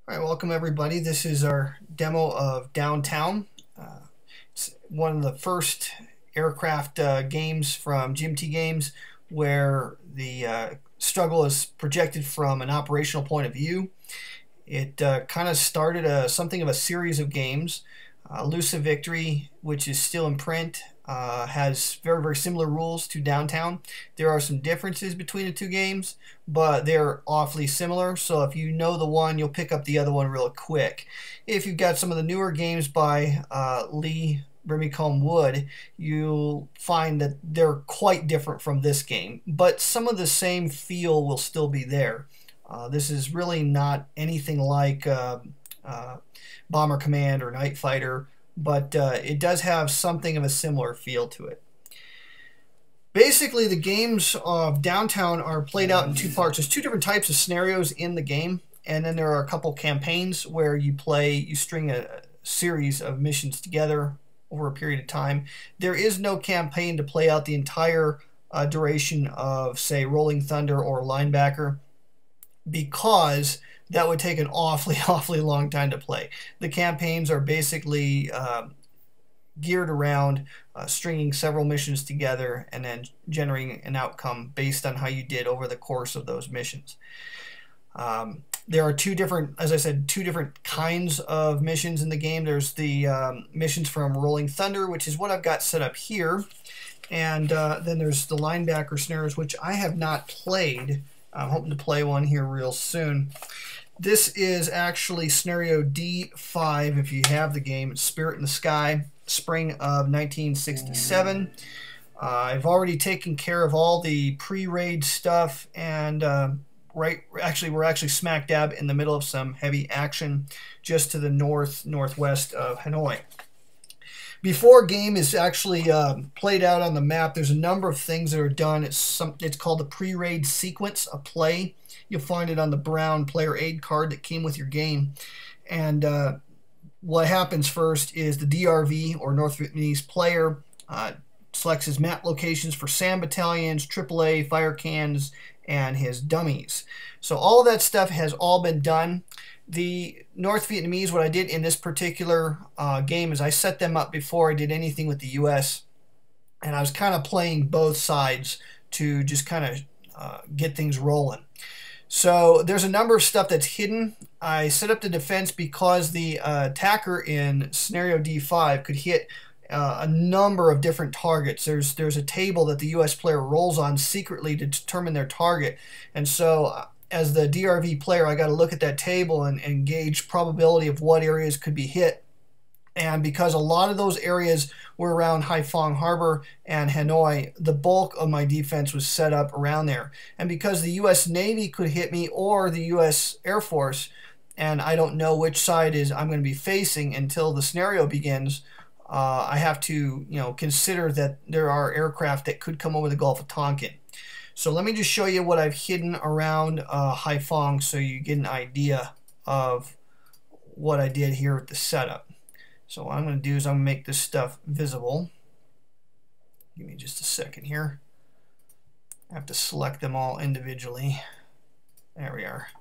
All right, welcome everybody. This is our demo of Downtown. It's one of the first aircraft games from GMT Games where the struggle is projected from an operational point of view. It kind of started something of a series of games. Elusive Victory, which is still in print, has very, very similar rules to Downtown. There are some differences between the two games, but they're awfully similar. So if you know the one, you'll pick up the other one real quick. If you've got some of the newer games by Lee Brimacombe Wood, you'll find that they're quite different from this game, but some of the same feel will still be there. This is really not anything like Bomber Command or Night Fighter, but it does have something of a similar feel to it. Basically, the games of Downtown are played out in two parts. There's two different types of scenarios in the game, and then there are a couple campaigns where you string a series of missions together over a period of time. There is no campaign to play out the entire duration of, say, Rolling Thunder or Linebacker, because that would take an awfully long time to play. The campaigns are basically geared around stringing several missions together and then generating an outcome based on how you did over the course of those missions. There are two different, as I said, two different kinds of missions in the game. There's the missions from Rolling Thunder, which is what I've got set up here. And then there's the Linebacker scenarios, which I have not played. I'm hoping to play one here real soon. This is actually scenario D5 if you have the game. It's Spirit in the Sky, spring of 1967. I've already taken care of all the pre-raid stuff, and we're actually smack dab in the middle of some heavy action just to the northwest of Hanoi. Before game is actually played out on the map, there's a number of things that are done. It's called the pre-raid sequence of play. You'll find it on the brown player aid card that came with your game. And what happens first is the DRV, or North Vietnamese player, selects his map locations for SAM battalions, AAA, fire cans, and his dummies. So all of that stuff has all been done. The North Vietnamese, what I did in this particular game is I set them up before I did anything with the U.S., and I was kind of playing both sides to just kind of get things rolling. So there's a number of stuff that's hidden. I set up the defense because the attacker in scenario D5 could hit a number of different targets. There's a table that the U.S. player rolls on secretly to determine their target, and so as the DRV player, I got to look at that table and gauge probability of what areas could be hit. And because a lot of those areas were around Haiphong Harbor and Hanoi, the bulk of my defense was set up around there. And because the U.S. Navy could hit me, or the U.S. Air Force, and I don't know which side I'm going to be facing until the scenario begins, I have to consider that there are aircraft that could come over the Gulf of Tonkin. So let me just show you what I've hidden around Haiphong so you get an idea of what I did here with the setup. So what I'm going to do is I'm going to make this stuff visible. Give me just a second here. I have to select them all individually. There we are.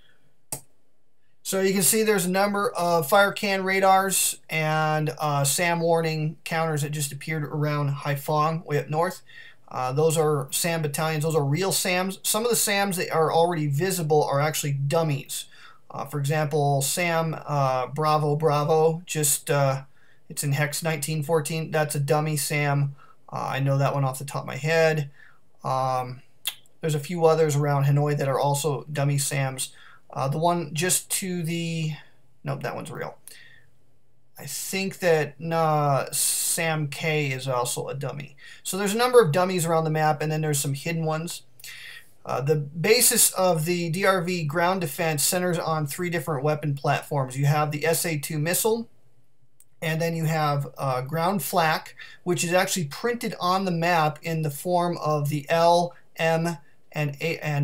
So you can see there's a number of fire can radars and SAM warning counters that just appeared around Haiphong, way up north. Those are SAM battalions. Those are real SAMs. Some of the SAMs that are already visible are actually dummies. For example, SAM Bravo Bravo, it's in Hex 1914. That's a dummy SAM. I know that one off the top of my head. There's a few others around Hanoi that are also dummy SAMs. The one just to the... Nope, that one's real. I think that Sam K is also a dummy. So there's a number of dummies around the map, and then there's some hidden ones. The basis of the DRV ground defense centers on three different weapon platforms. You have the SA-2 missile, and then you have ground flak, which is actually printed on the map in the form of the L, M, and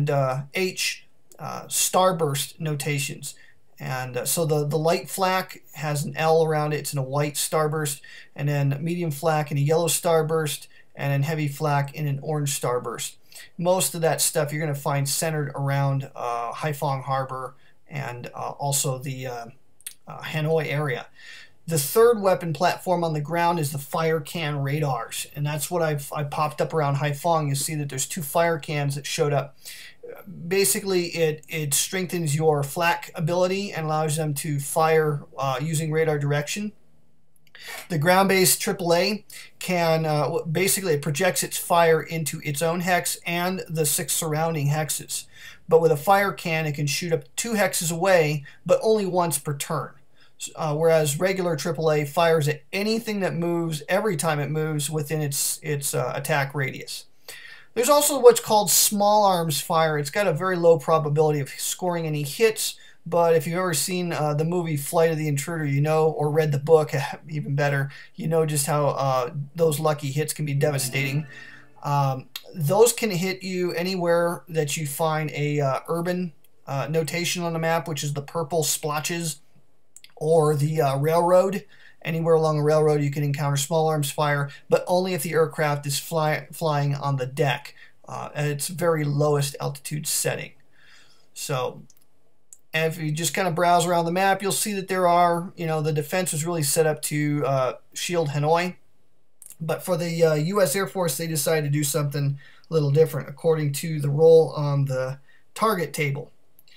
H starburst notations. And so the light flak has an L around it. It's in a white starburst, and then medium flak in a yellow starburst, and then heavy flak in an orange starburst. Most of that stuff you're going to find centered around Haiphong Harbor and also the Hanoi area. The third weapon platform on the ground is the fire can radars, and that's what I popped up around Haiphong. You see that there's 2 fire cans that showed up. Basically, it strengthens your flak ability and allows them to fire using radar direction. The ground-based AAA can basically it projects its fire into its own hex and the 6 surrounding hexes. But with a fire can, it can shoot up 2 hexes away, but only once per turn. Whereas regular AAA fires at anything that moves every time it moves within its attack radius. There's also what's called small arms fire. It's got a very low probability of scoring any hits, but if you've ever seen the movie Flight of the Intruder, you know, or read the book, even better, you know just how those lucky hits can be devastating. Those can hit you anywhere that you find a urban notation on the map, which is the purple splotches, or the railroad. Anywhere along a railroad you can encounter small arms fire, but only if the aircraft is flying on the deck at its very lowest altitude setting. So if you just kind of browse around the map, you'll see that there are, the defense was really set up to shield Hanoi. But for the U.S. Air Force, they decided to do something a little different, according to the role on the target table.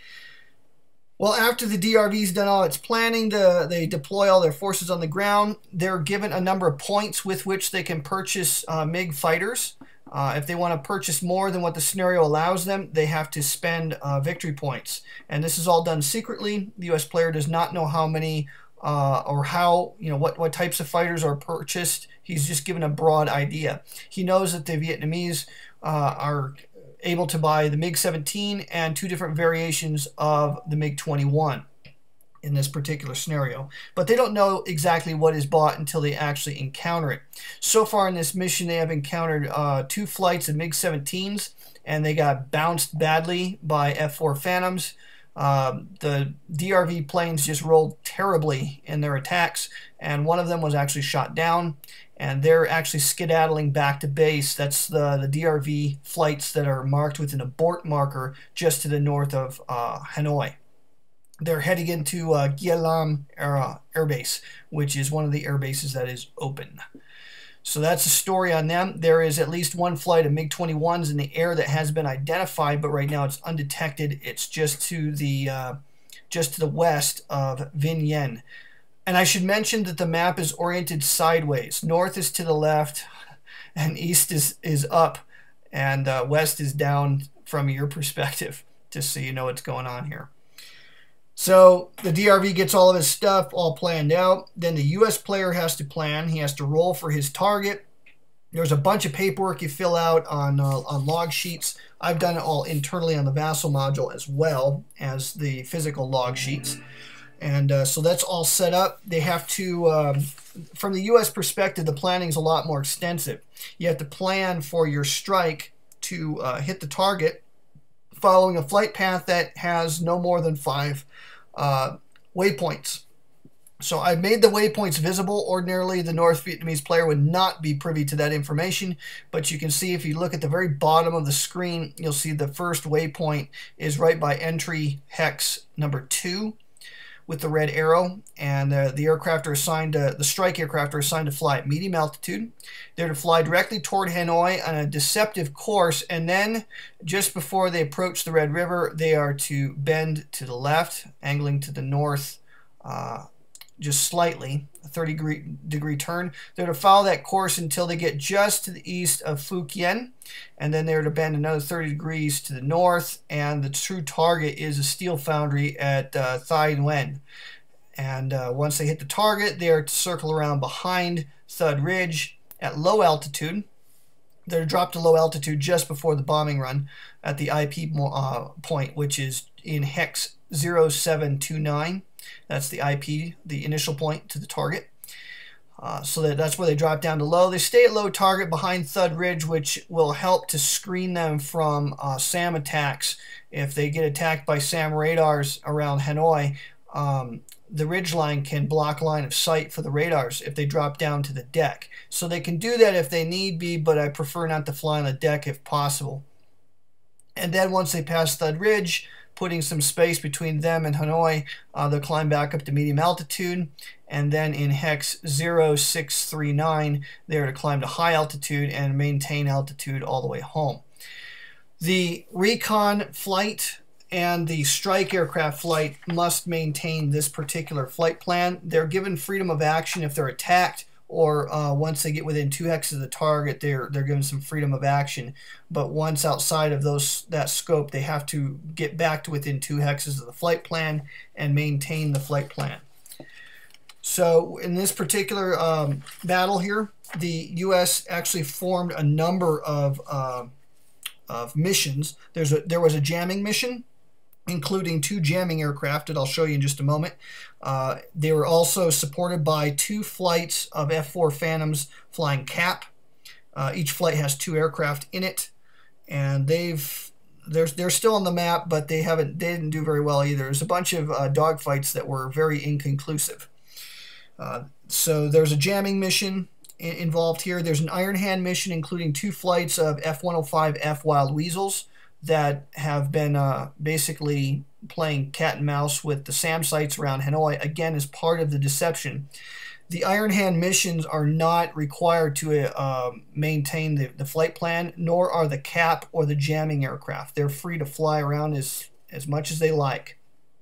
Well, after the DRV's done all its planning, they deploy all their forces on the ground. They're given a number of points with which they can purchase MiG fighters. If they want to purchase more than what the scenario allows them, they have to spend victory points. And this is all done secretly. The U.S. player does not know how many or how, what types of fighters are purchased. He's just given a broad idea. He knows that the Vietnamese are able to buy the MiG-17 and 2 different variations of the MiG-21 in this particular scenario. But they don't know exactly what is bought until they actually encounter it. So far in this mission, they have encountered 2 flights of MiG-17s, and they got bounced badly by F-4 Phantoms. The DRV planes just rolled terribly in their attacks, and one of them was actually shot down, and they're actually skedaddling back to base. That's the DRV flights that are marked with an abort marker just to the north of Hanoi. They're heading into Gia Lam Air Base, which is one of the air bases that is open. So that's the story on them. There is at least 1 flight of MiG-21s in the air that has been identified, but right now it's undetected. It's just to the west of Vinh Yen. And I should mention that the map is oriented sideways. North is to the left, and east is up, and west is down from your perspective, just so you know what's going on here. So the DRV gets all of his stuff all planned out. Then the U.S. player has to plan. He has to roll for his target. There's a bunch of paperwork you fill out on log sheets. I've done it all internally on the Vassal module as well as the physical log sheets. And so that's all set up. They have to, from the U.S. perspective, the planning is a lot more extensive. You have to plan for your strike to hit the target following a flight path that has no more than 5 waypoints. So I've made the waypoints visible. Ordinarily, the North Vietnamese player would not be privy to that information, but you can see if you look at the very bottom of the screen, you'll see the first waypoint is right by entry hex number 2 with the red arrow, and the aircraft are assigned to, the strike aircraft are assigned to fly at medium altitude. They're to fly directly toward Hanoi on a deceptive course, and then just before they approach the Red River, they are to bend to the left, angling to the north just slightly, a 30-degree turn. They're to follow that course until they get just to the east of Phu Quien, and then they're to bend another 30 degrees to the north, and the true target is a steel foundry at Thai Nguyen. And once they hit the target, they are to circle around behind Thud Ridge at low altitude. They're to drop to low altitude just before the bombing run at the IP point, which is in hex 0729. That's the IP, the initial point to the target. So that's where they drop down to low. They stay at low target behind Thud Ridge, which will help to screen them from SAM attacks. If they get attacked by SAM radars around Hanoi, the ridgeline can block line of sight for the radars if they drop down to the deck. So they can do that if they need be, but I prefer not to fly on the deck if possible. And then once they pass Thud Ridge, putting some space between them and Hanoi. They'll climb back up to medium altitude, and then in hex 0639, they're to climb to high altitude and maintain altitude all the way home. The recon flight and the strike aircraft flight must maintain this particular flight plan. They're given freedom of action if they're attacked, or once they get within 2 hexes of the target, they're given some freedom of action. But once outside of that scope, they have to get back to within 2 hexes of the flight plan and maintain the flight plan. So in this particular battle here, the U.S. actually formed a number of missions. There was a jamming mission, including 2 jamming aircraft that I'll show you in just a moment. They were also supported by 2 flights of F-4 Phantoms flying CAP. Each flight has 2 aircraft in it, and they're still on the map, but they didn't do very well either. There's a bunch of dogfights that were very inconclusive. So there's a jamming mission involved here. There's an Iron Hand mission, including 2 flights of F-105F Wild Weasels that have been basically playing cat and mouse with the SAM sites around Hanoi, again as part of the deception. The Iron Hand missions are not required to maintain the flight plan, nor are the CAP or the jamming aircraft. They're free to fly around as much as they like.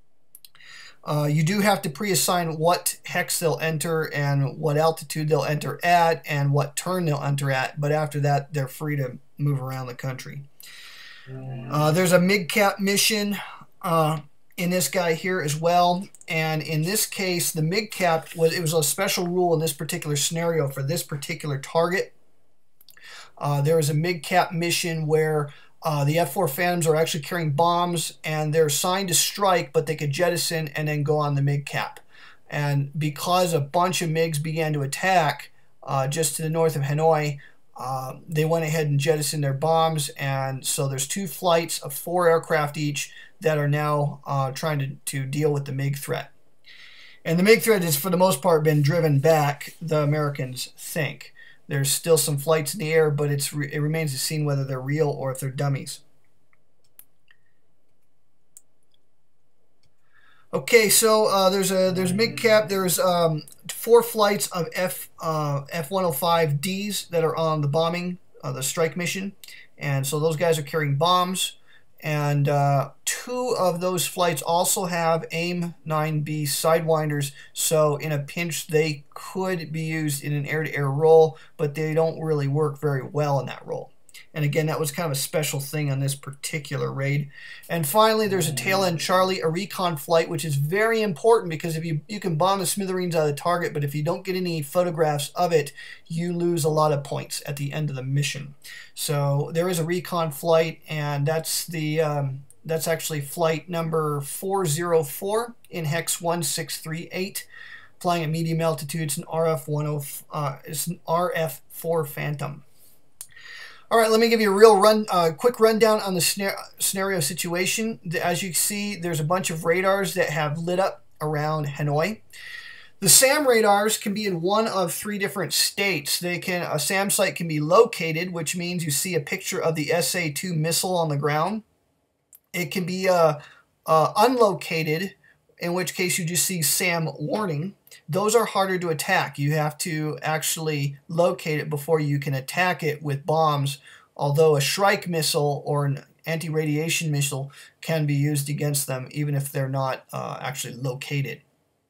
You do have to pre-assign what hex they'll enter and what altitude they'll enter at and what turn they'll enter at, but after that they're free to move around the country. There's a MIG-CAP mission in this guy here as well, and in this case the MIG-CAP was a special rule in this particular scenario for this particular target. There was a MIG-CAP mission where the F-4 Phantoms are actually carrying bombs, and they're assigned to strike, but they could jettison and then go on the MIG-CAP. And because a bunch of MiGs began to attack just to the north of Hanoi, they went ahead and jettisoned their bombs, and so there's 2 flights of 4 aircraft each that are now trying to deal with the MiG threat. And the MiG threat has, for the most part, been driven back, the Americans think. There's still some flights in the air, but it remains to be seen whether they're real or if they're dummies. Okay, so there's MIG-CAP. There's 4 flights of F-105Ds that are on the bombing, the strike mission, and so those guys are carrying bombs. And 2 of those flights also have AIM-9B sidewinders, so in a pinch they could be used in an air-to-air role, but they don't really work very well in that role. And again, that was kind of a special thing on this particular raid. And finally, there's a Tail End Charlie, a recon flight, which is very important because if you can bomb the smithereens out of the target, but if you don't get any photographs of it, you lose a lot of points at the end of the mission. So there is a recon flight, and that's actually flight number 404 in hex 1638, flying at medium altitude. It's an it's an RF-4 Phantom. All right, let me give you a quick rundown on the scenario situation. As you can see, there's a bunch of radars that have lit up around Hanoi. The SAM radars can be in one of 3 different states. A SAM site can be located, which means you see a picture of the SA-2 missile on the ground. It can be unlocated, in which case you just see SAM warning. Those are harder to attack. You have to actually locate it before you can attack it with bombs, although a Shrike missile or an anti-radiation missile can be used against them even if they're not actually located.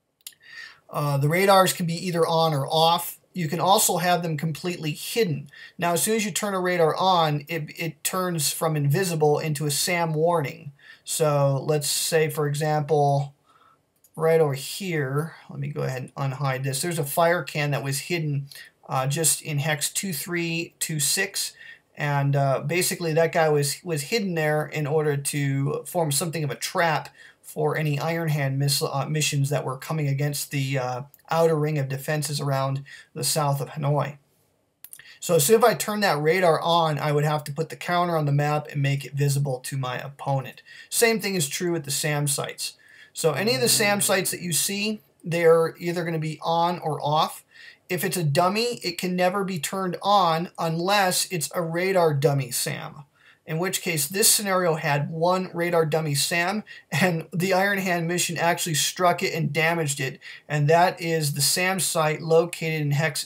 The radars can be either on or off. You can also have them completely hidden. Now, as soon as you turn a radar on, it turns from invisible into a SAM warning. So let's say, for example, right over here, let me go ahead and unhide this. There's a fire can that was hidden just in hex 2326, and basically that guy was hidden there in order to form something of a trap for any Iron Hand missions that were coming against the outer ring of defenses around the south of Hanoi. So as soon as I turn that radar on, I would have to put the counter on the map and make it visible to my opponent. Same thing is true with the SAM sites. So any of the SAM sites that you see, they're either going to be on or off. If it's a dummy, it can never be turned on unless it's a radar dummy SAM. in which case this scenario had one radar dummy SAM, and the Iron Hand mission actually struck it and damaged it, and that is the SAM site located in hex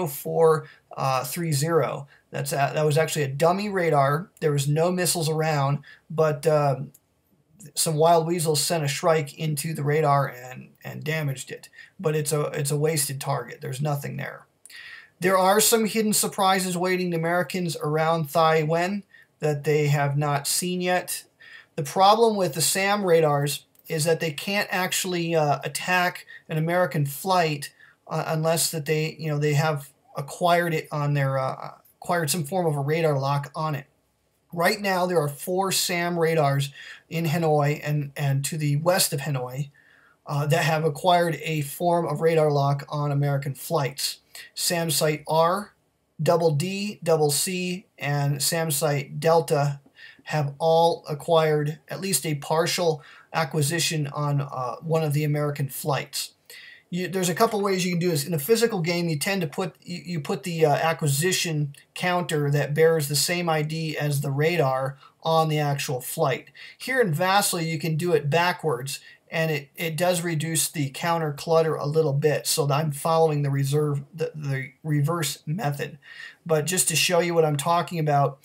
0430. That was actually a dummy radar. There was no missiles around, but some wild weasels sent a Shrike into the radar and damaged it. But it's a wasted target. There's nothing there. There are some hidden surprises waiting the Americans around Thai Nguyen that they have not seen yet. The problem with the SAM radars is that they can't actually attack an American flight unless that they have acquired it on their acquired some form of a radar lock on it. Right now, there are 4 SAM radars in Hanoi and to the west of Hanoi that have acquired a form of radar lock on American flights. SAM Site R, Double D, Double C, and SAM Site Delta have all acquired at least a partial acquisition on one of the American flights. There's a couple ways you can do this. In a physical game, you tend to put the acquisition counter that bears the same ID as the radar on the actual flight. Here in Vassal, you can do it backwards, and it does reduce the counter clutter a little bit. So I'm following the reverse method. But just to show you what I'm talking about,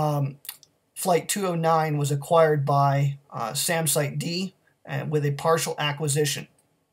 Flight 209 was acquired by SAM Site D with a partial acquisition.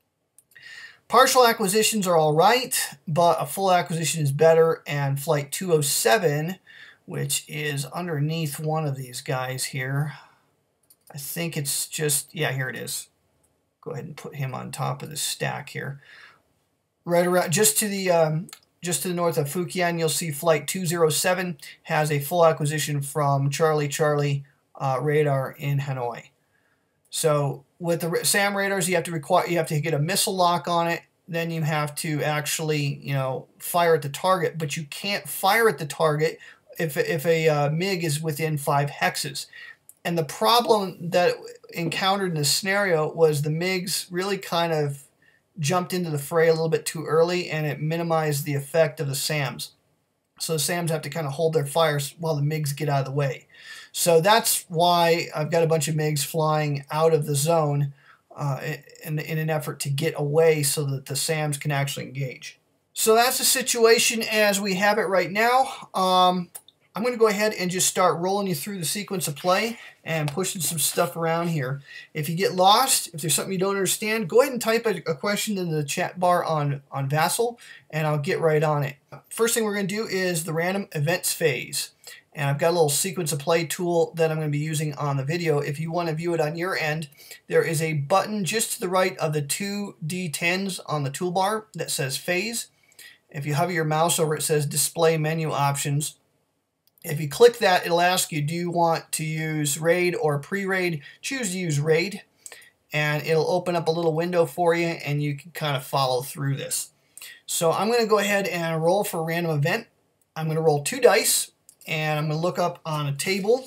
Partial acquisitions are all right, but a full acquisition is better, and Flight 207, which is underneath one of these guys here, I think it's just, yeah, here it is. Go ahead and put him on top of the stack here. Right around, just to the north of Fukien, you'll see Flight 207 has a full acquisition from Charlie Charlie radar in Hanoi. So with the SAM radars, you have to get a missile lock on it. Then you have to actually, fire at the target. But you can't fire at the target if a MiG is within 5 hexes. And the problem that encountered in this scenario was the MiGs really kind of jumped into the fray a little bit too early, and it minimized the effect of the SAMs. So the SAMs have to kind of hold their fires while the MiGs get out of the way. So that's why I've got a bunch of MiGs flying out of the zone in an effort to get away so that the SAMs can actually engage. So that's the situation as we have it right now. I'm going to go ahead and just start rolling you through the sequence of play and pushing some stuff around here. If you get lost, if there's something you don't understand, go ahead and type a question in the chat bar on Vassal, and I'll get right on it. First thing we're going to do is the random events phase. And I've got a little sequence of play tool that I'm going to be using on the video. If you want to view it on your end, there is a button just to the right of the 2 D10s on the toolbar that says phase. If you hover your mouse over it, says display menu options. If you click that, it'll ask you, do you want to use RAID or pre-RAID? Choose to use RAID, and it'll open up a little window for you, and you can kind of follow through this. So I'm going to go ahead and roll for a random event. I'm going to roll 2 dice, and I'm going to look up on a table,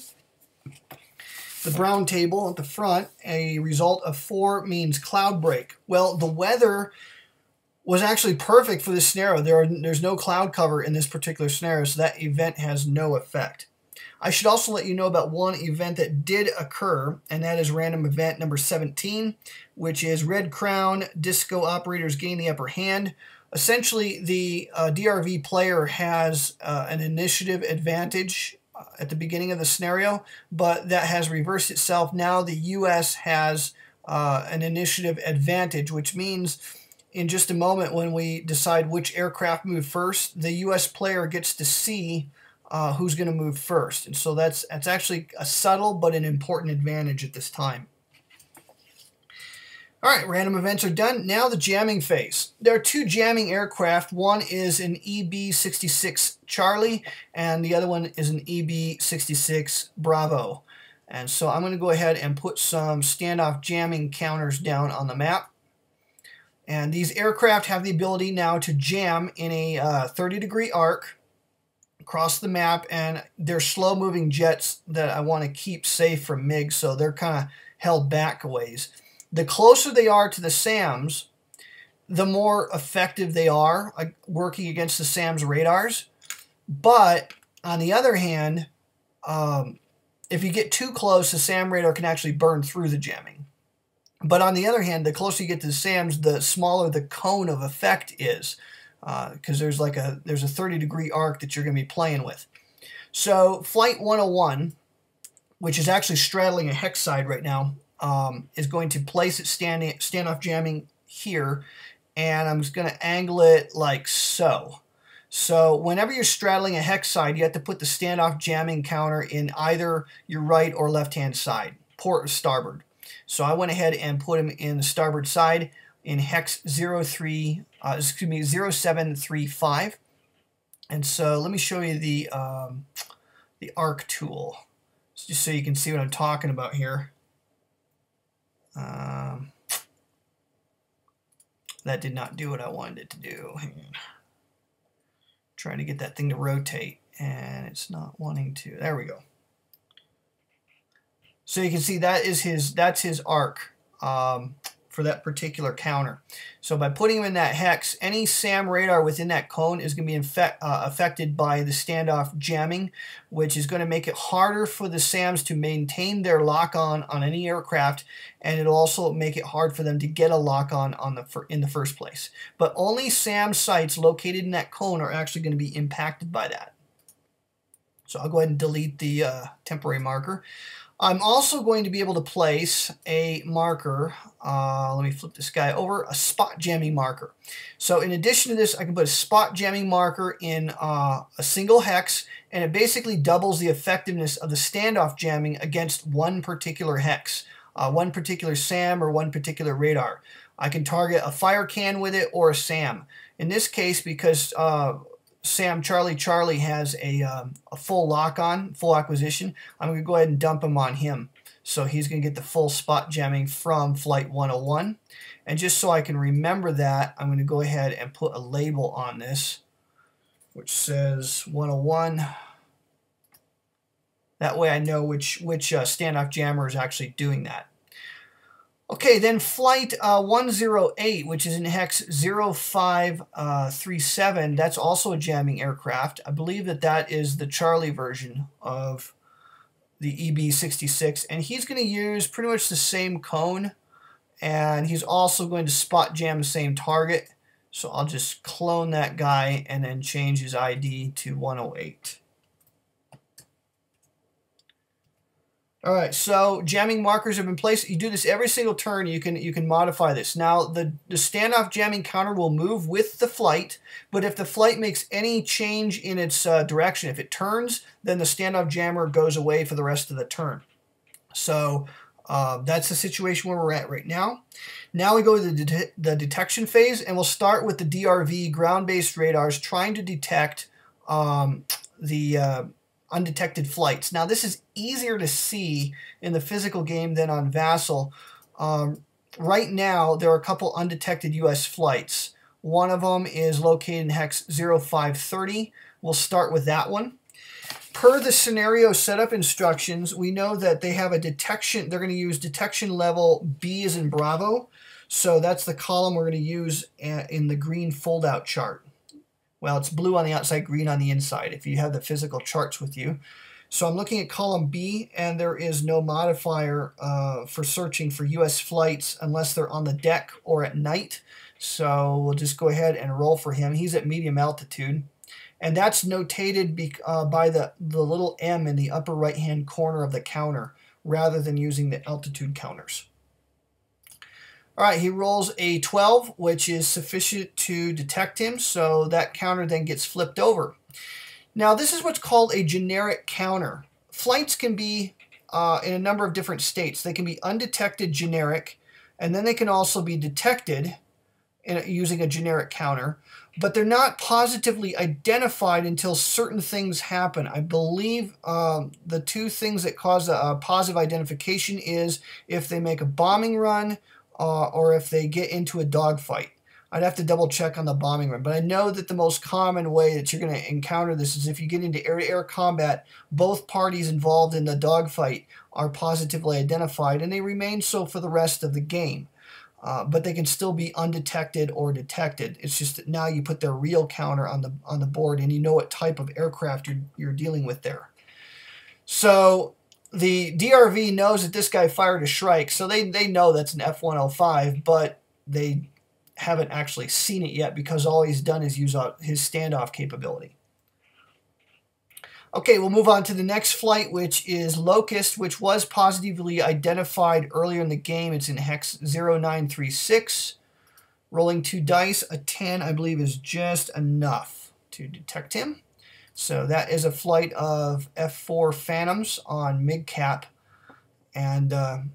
the brown table at the front. A result of 4 means cloud break. Well, the weather was actually perfect for this scenario. There's no cloud cover in this particular scenario, so that event has no effect. I should also let you know about one event that did occur, and that is random event number 17, which is Red Crown Disco operators gain the upper hand. Essentially, the DRV player has an initiative advantage at the beginning of the scenario, but that has reversed itself. Now the U.S. has an initiative advantage, which means in just a moment when we decide which aircraft move first, the U.S. player gets to see who's going to move first. And so that's actually a subtle but an important advantage at this time. All right, random events are done. Now the jamming phase. There are 2 jamming aircraft. One is an EB-66 Charlie, and the other one is an EB-66 Bravo. And so I'm going to go ahead and put some standoff jamming counters down on the map. And these aircraft have the ability now to jam in a 30-degree arc across the map, and they're slow-moving jets that I want to keep safe from MiGs, so they're kind of held back a ways. The closer they are to the SAMs, the more effective they are working against the SAMs radars. But on the other hand, if you get too close, the SAM radar can actually burn through the jamming. But on the other hand, the closer you get to the SAMs, the smaller the cone of effect is, because there's a 30-degree arc that you're going to be playing with. So Flight 101, which is actually straddling a hex side right now, is going to place its standoff jamming here, and I'm just going to angle it like so. So whenever you're straddling a hex side, you have to put the standoff jamming counter in either your right or left-hand side, port or starboard. So I went ahead and put him in the starboard side in hex 0735. And so let me show you the arc tool, just so you can see what I'm talking about here. That did not do what I wanted it to do. Hang on. Trying to get that thing to rotate, and it's not wanting to. There we go. So you can see that's his arc for that particular counter. So by putting him in that hex, any SAM radar within that cone is going to be affected by the standoff jamming, which is going to make it harder for the SAMs to maintain their lock-on on any aircraft, and it'll also make it hard for them to get a lock-on in the first place. But only SAM sites located in that cone are actually going to be impacted by that. So I'll go ahead and delete the temporary marker. I'm also going to be able to place a marker, let me flip this guy over, a spot jamming marker. So in addition to this, I can put a spot jamming marker in a single hex, and it basically doubles the effectiveness of the standoff jamming against one particular hex, one particular SAM or one particular radar. I can target a fire can with it or a SAM. In this case, because SAM Charlie has a full lock-on, full acquisition, I'm going to go ahead and dump him on him. So he's going to get the full spot jamming from Flight 101. And just so I can remember that, I'm going to go ahead and put a label on this, which says 101. That way I know which standoff jammer is actually doing that. Okay, then Flight 108, which is in hex 0537, that's also a jamming aircraft. I believe that is the Charlie version of the EB66, and he's going to use pretty much the same cone, and he's also going to spot jam the same target. So I'll just clone that guy and then change his ID to 108. All right, so jamming markers have been placed. You do this every single turn. You can modify this. Now, the standoff jamming counter will move with the flight, but if the flight makes any change in its direction, if it turns, then the standoff jammer goes away for the rest of the turn. So that's the situation where we're at right now. Now we go to the detection phase, and we'll start with the DRV, ground-based radars, trying to detect the undetected flights. Now this is easier to see in the physical game than on Vassal. Right now there are a couple undetected US flights. One of them is located in hex 0530. We'll start with that one. Per the scenario setup instructions, we know that they have a detection, they're going to use detection level B as in Bravo. So that's the column we're going to use in the green fold-out chart. Well, it's blue on the outside, green on the inside, if you have the physical charts with you. So I'm looking at column B, and there is no modifier for searching for US flights unless they're on the deck or at night. So we'll just go ahead and roll for him. He's at medium altitude. And that's notated by the little M in the upper right-hand corner of the counter, rather than using the altitude counters. All right, he rolls a 12, which is sufficient to detect him, so that counter then gets flipped over. Now, this is what's called a generic counter. Flights can be in a number of different states. They can be undetected generic, and then they can also be detected using a generic counter, but they're not positively identified until certain things happen. I believe the two things that cause a positive identification is if they make a bombing run, or if they get into a dogfight. I'd have to double check on the bombing run, but I know that the most common way that you're going to encounter this is if you get into air-to-air combat, both parties involved in the dogfight are positively identified, and they remain so for the rest of the game. But they can still be undetected or detected. It's just that now you put their real counter on the board, and you know what type of aircraft you're dealing with there. So the DRV knows that this guy fired a Shrike, so they know that's an F-105, but they haven't actually seen it yet because all he's done is use his standoff capability. Okay, we'll move on to the next flight, which is Locust, which was positively identified earlier in the game. It's in hex 0936. Rolling 2 dice, a 10, I believe, is just enough to detect him. So that is a flight of F4 Phantoms on MIGCAP. And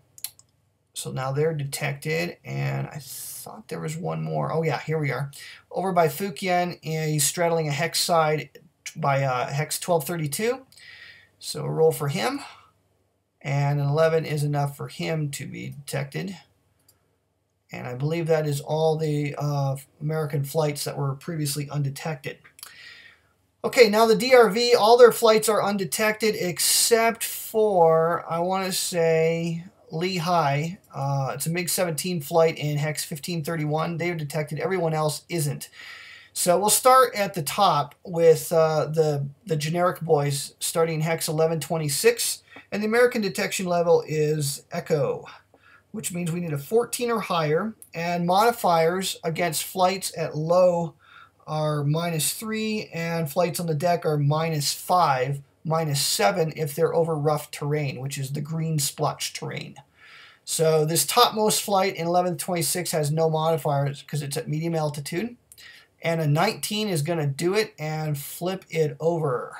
so now they're detected, and I thought there was one more. Oh yeah, here we are. Over by Fukien, he's straddling a hex side by hex 1232. So a roll for him. And an 11 is enough for him to be detected. And I believe that is all the American flights that were previously undetected. Okay, now the DRV, all their flights are undetected except for, I want to say, Lehigh. It's a MiG-17 flight in hex 1531. They've detected. Everyone else isn't. So we'll start at the top with the generic boys starting hex 1126. And the American detection level is Echo, which means we need a 14 or higher. And modifiers against flights at low are -3, and flights on the deck are -5, -7 if they're over rough terrain, which is the green splotch terrain. So this topmost flight in 1126 has no modifiers because it's at medium altitude. And a 19 is going to do it and flip it over.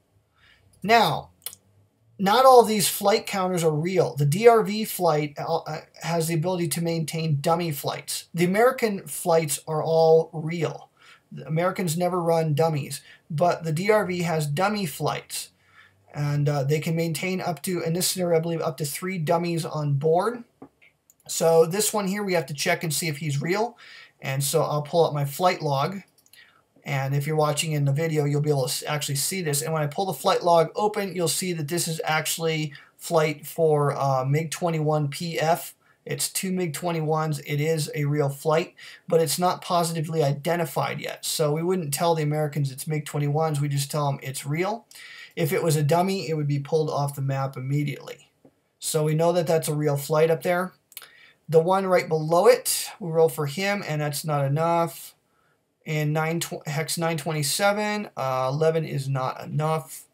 Now, not all of these flight counters are real. The DRV flight has the ability to maintain dummy flights. The American flights are all real. The Americans never run dummies, but the DRV has dummy flights. And they can maintain up to, in this scenario, I believe, up to 3 dummies on board. So this one here, we have to check and see if he's real. And so I'll pull up my flight log. And if you're watching in the video, you'll be able to actually see this. And when I pull the flight log open, you'll see that this is actually flight for MiG-21 PF. It's 2 MiG-21s. It is a real flight, but it's not positively identified yet. So we wouldn't tell the Americans it's MiG-21s. We just tell them it's real. If it was a dummy, it would be pulled off the map immediately. So we know that that's a real flight up there. The one right below it, we roll for him, and that's not enough. In hex 927, 11 is not enough.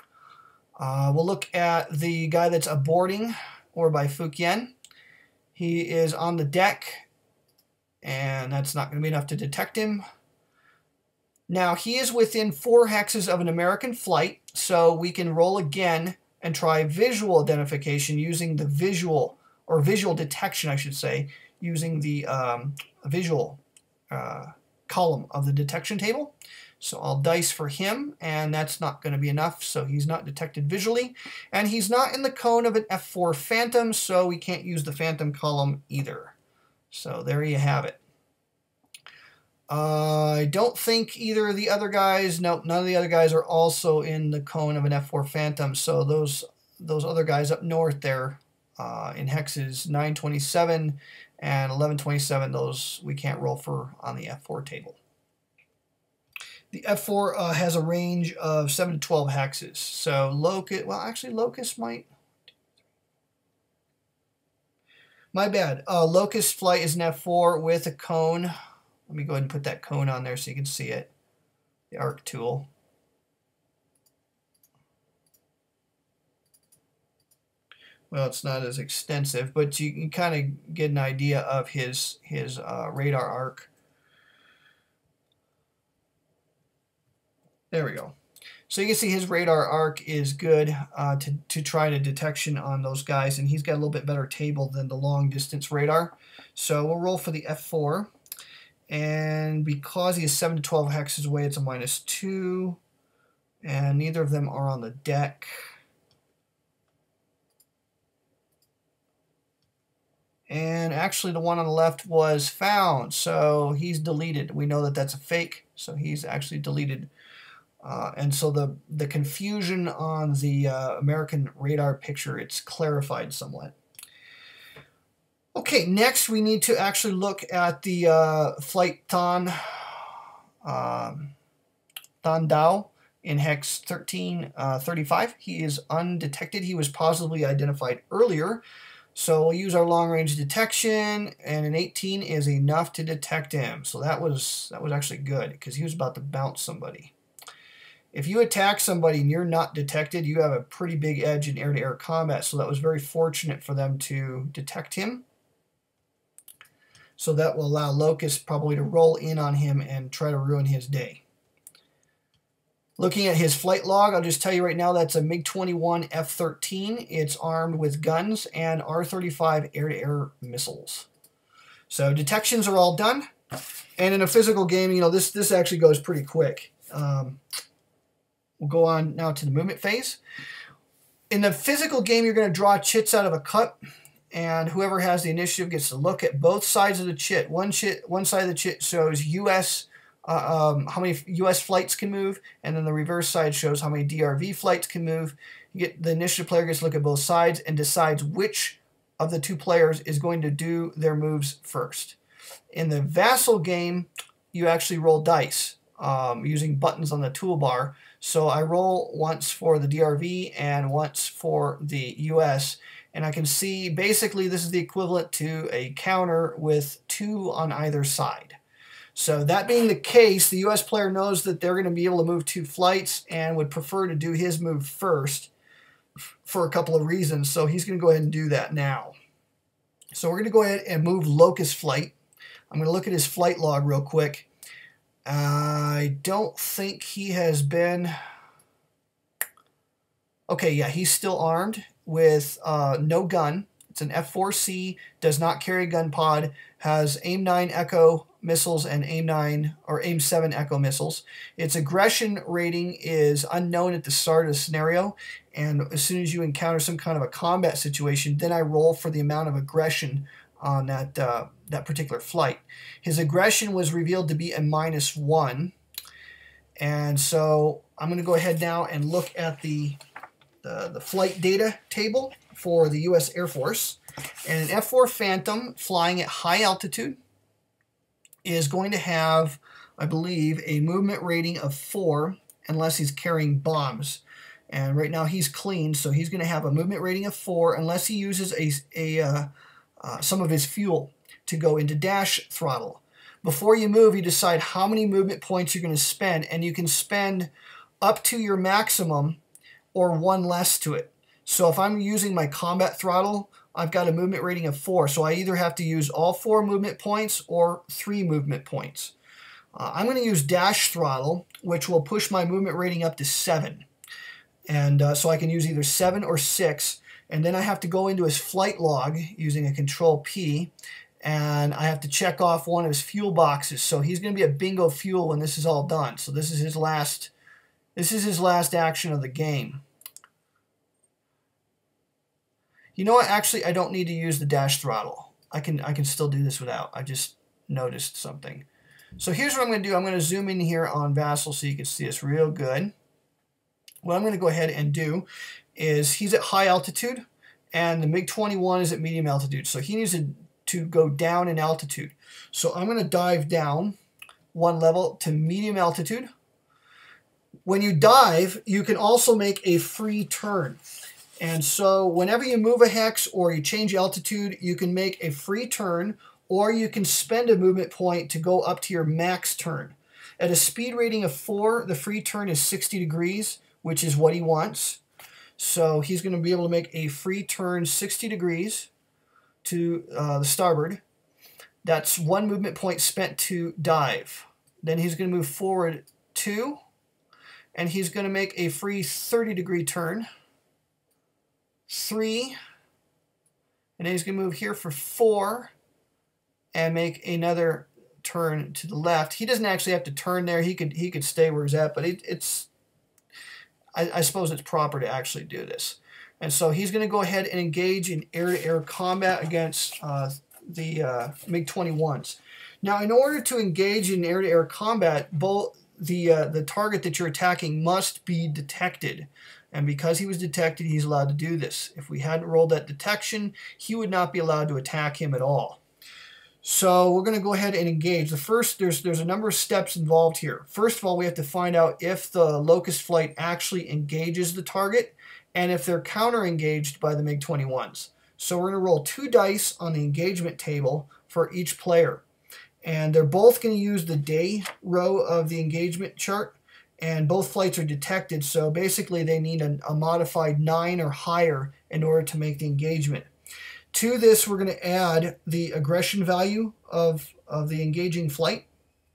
We'll look at the guy that's aborting, or by Fukien. He is on the deck, and that's not going to be enough to detect him. Now, he is within 4 hexes of an American flight, so we can roll again and try visual identification using the visual, or visual detection, I should say, using the visual column of the detection table. So I'll dice for him, and that's not going to be enough, so he's not detected visually. And he's not in the cone of an F4 Phantom, so we can't use the Phantom column either. So there you have it. I don't think either of the other guys, nope, none of the other guys are also in the cone of an F4 Phantom, so those other guys up north there in hexes 927 and 1127, those we can't roll for on the F4 table. The F4 has a range of 7 to 12 hexes, so Locust, well actually Locust might, my bad, Locust flight is an F4 with a cone. Let me go ahead and put that cone on there so you can see it, the arc tool. Well, it's not as extensive, but you can kind of get an idea of his radar arc. There we go. So you can see his radar arc is good to try to detection on those guys, and he's got a little bit better table than the long distance radar. So we'll roll for the F4. And because he is 7 to 12 hexes away, it's a -2. And neither of them are on the deck. And actually the one on the left was found, so he's deleted. We know that that's a fake, so he's actually deleted. And so the confusion on the American radar picture, it's clarified somewhat. Okay, next we need to actually look at the flight Tan Dao in hex 1335. He is undetected. He was possibly identified earlier. So we'll use our long-range detection, and an 18 is enough to detect him. So that was actually good, because he was about to bounce somebody. If you attack somebody and you're not detected, you have a pretty big edge in air-to-air combat. So that was very fortunate for them to detect him. So that will allow Locust probably to roll in on him and try to ruin his day. Looking at his flight log, I'll just tell you right now that's a MiG-21 F-13. It's armed with guns and R-35 air-to-air missiles. So detections are all done. And in a physical game, you know, this actually goes pretty quick. We'll go on now to the movement phase. In the physical game, you're going to draw chits out of a cup, and whoever has the initiative gets to look at both sides of the chit. One side of the chit shows U.S. How many U.S. flights can move, and then the reverse side shows how many DRV flights can move. The initiative player gets to look at both sides and decides which of the two players is going to do their moves first. In the Vassal game, you actually roll dice using buttons on the toolbar. So I roll once for the DRV and once for the US, and I can see basically this is the equivalent to a counter with 2 on either side. So that being the case, the US player knows that they're going to be able to move 2 flights and would prefer to do his move first for a couple of reasons. So he's going to go ahead and do that now. So we're going to go ahead and move Locust Flight. I'm going to look at his flight log real quick. I don't think he has been... Okay, yeah, he's still armed with no gun. It's an F4C, does not carry a gun pod, has AIM-9 Echo missiles and AIM-9 or AIM-7 Echo missiles. Its aggression rating is unknown at the start of the scenario, and as soon as you encounter some kind of a combat situation, then I roll for the amount of aggression on that particular flight. His aggression was revealed to be a -1, and so I'm going to go ahead now and look at the flight data table for the U.S. Air Force. And an F-4 Phantom flying at high altitude is going to have, I believe, a movement rating of 4 unless he's carrying bombs. And right now he's clean, so he's going to have a movement rating of 4 unless he uses some of his fuel to go into dash throttle. Before you move, you decide how many movement points you're going to spend, and you can spend up to your maximum or 1 less to it. So if I'm using my combat throttle, I've got a movement rating of 4. So I either have to use all 4 movement points or 3 movement points. I'm going to use dash throttle, which will push my movement rating up to 7. And so I can use either 7 or 6. And then I have to go into his flight log using a Control P. And I have to check off one of his fuel boxes. So he's going to be a bingo fuel when this is all done. So this is his last action of the game. You know what? Actually, I don't need to use the dash throttle. I can still do this without. I just noticed something. So here's what I'm going to do. I'm going to zoom in here on Vassal so you can see this real good. What I'm going to go ahead and do is he's at high altitude, and the MiG-21 is at medium altitude. So he needs to go down in altitude. So I'm going to dive down 1 level to medium altitude. When you dive, you can also make a free turn. And so whenever you move a hex or you change altitude, you can make a free turn, or you can spend a movement point to go up to your max turn. At a speed rating of 4, the free turn is 60 degrees, which is what he wants. So he's going to be able to make a free turn 60 degrees to the starboard. That's 1 movement point spent to dive. Then he's going to move forward 2, and he's going to make a free 30-degree turn. 3, and then he's going to move here for 4 and make another turn to the left. He doesn't actually have to turn there. He could stay where he's at, but I suppose it's proper to actually do this. And so he's going to go ahead and engage in air-to-air combat against the MiG-21s. Now, in order to engage in air-to-air combat, both the target that you're attacking must be detected. And because he was detected, he's allowed to do this. If we hadn't rolled that detection, he would not be allowed to attack him at all. So we're going to go ahead and engage. The first, there's a number of steps involved here. First of all, we have to find out if the Locust flight actually engages the target and if they're counter-engaged by the MiG-21s. So we're going to roll 2 dice on the engagement table for each player. And they're both going to use the day row of the engagement chart, and both flights are detected. So basically they need a modified 9 or higher in order to make the engagement. To this, we're going to add the aggression value of the engaging flight,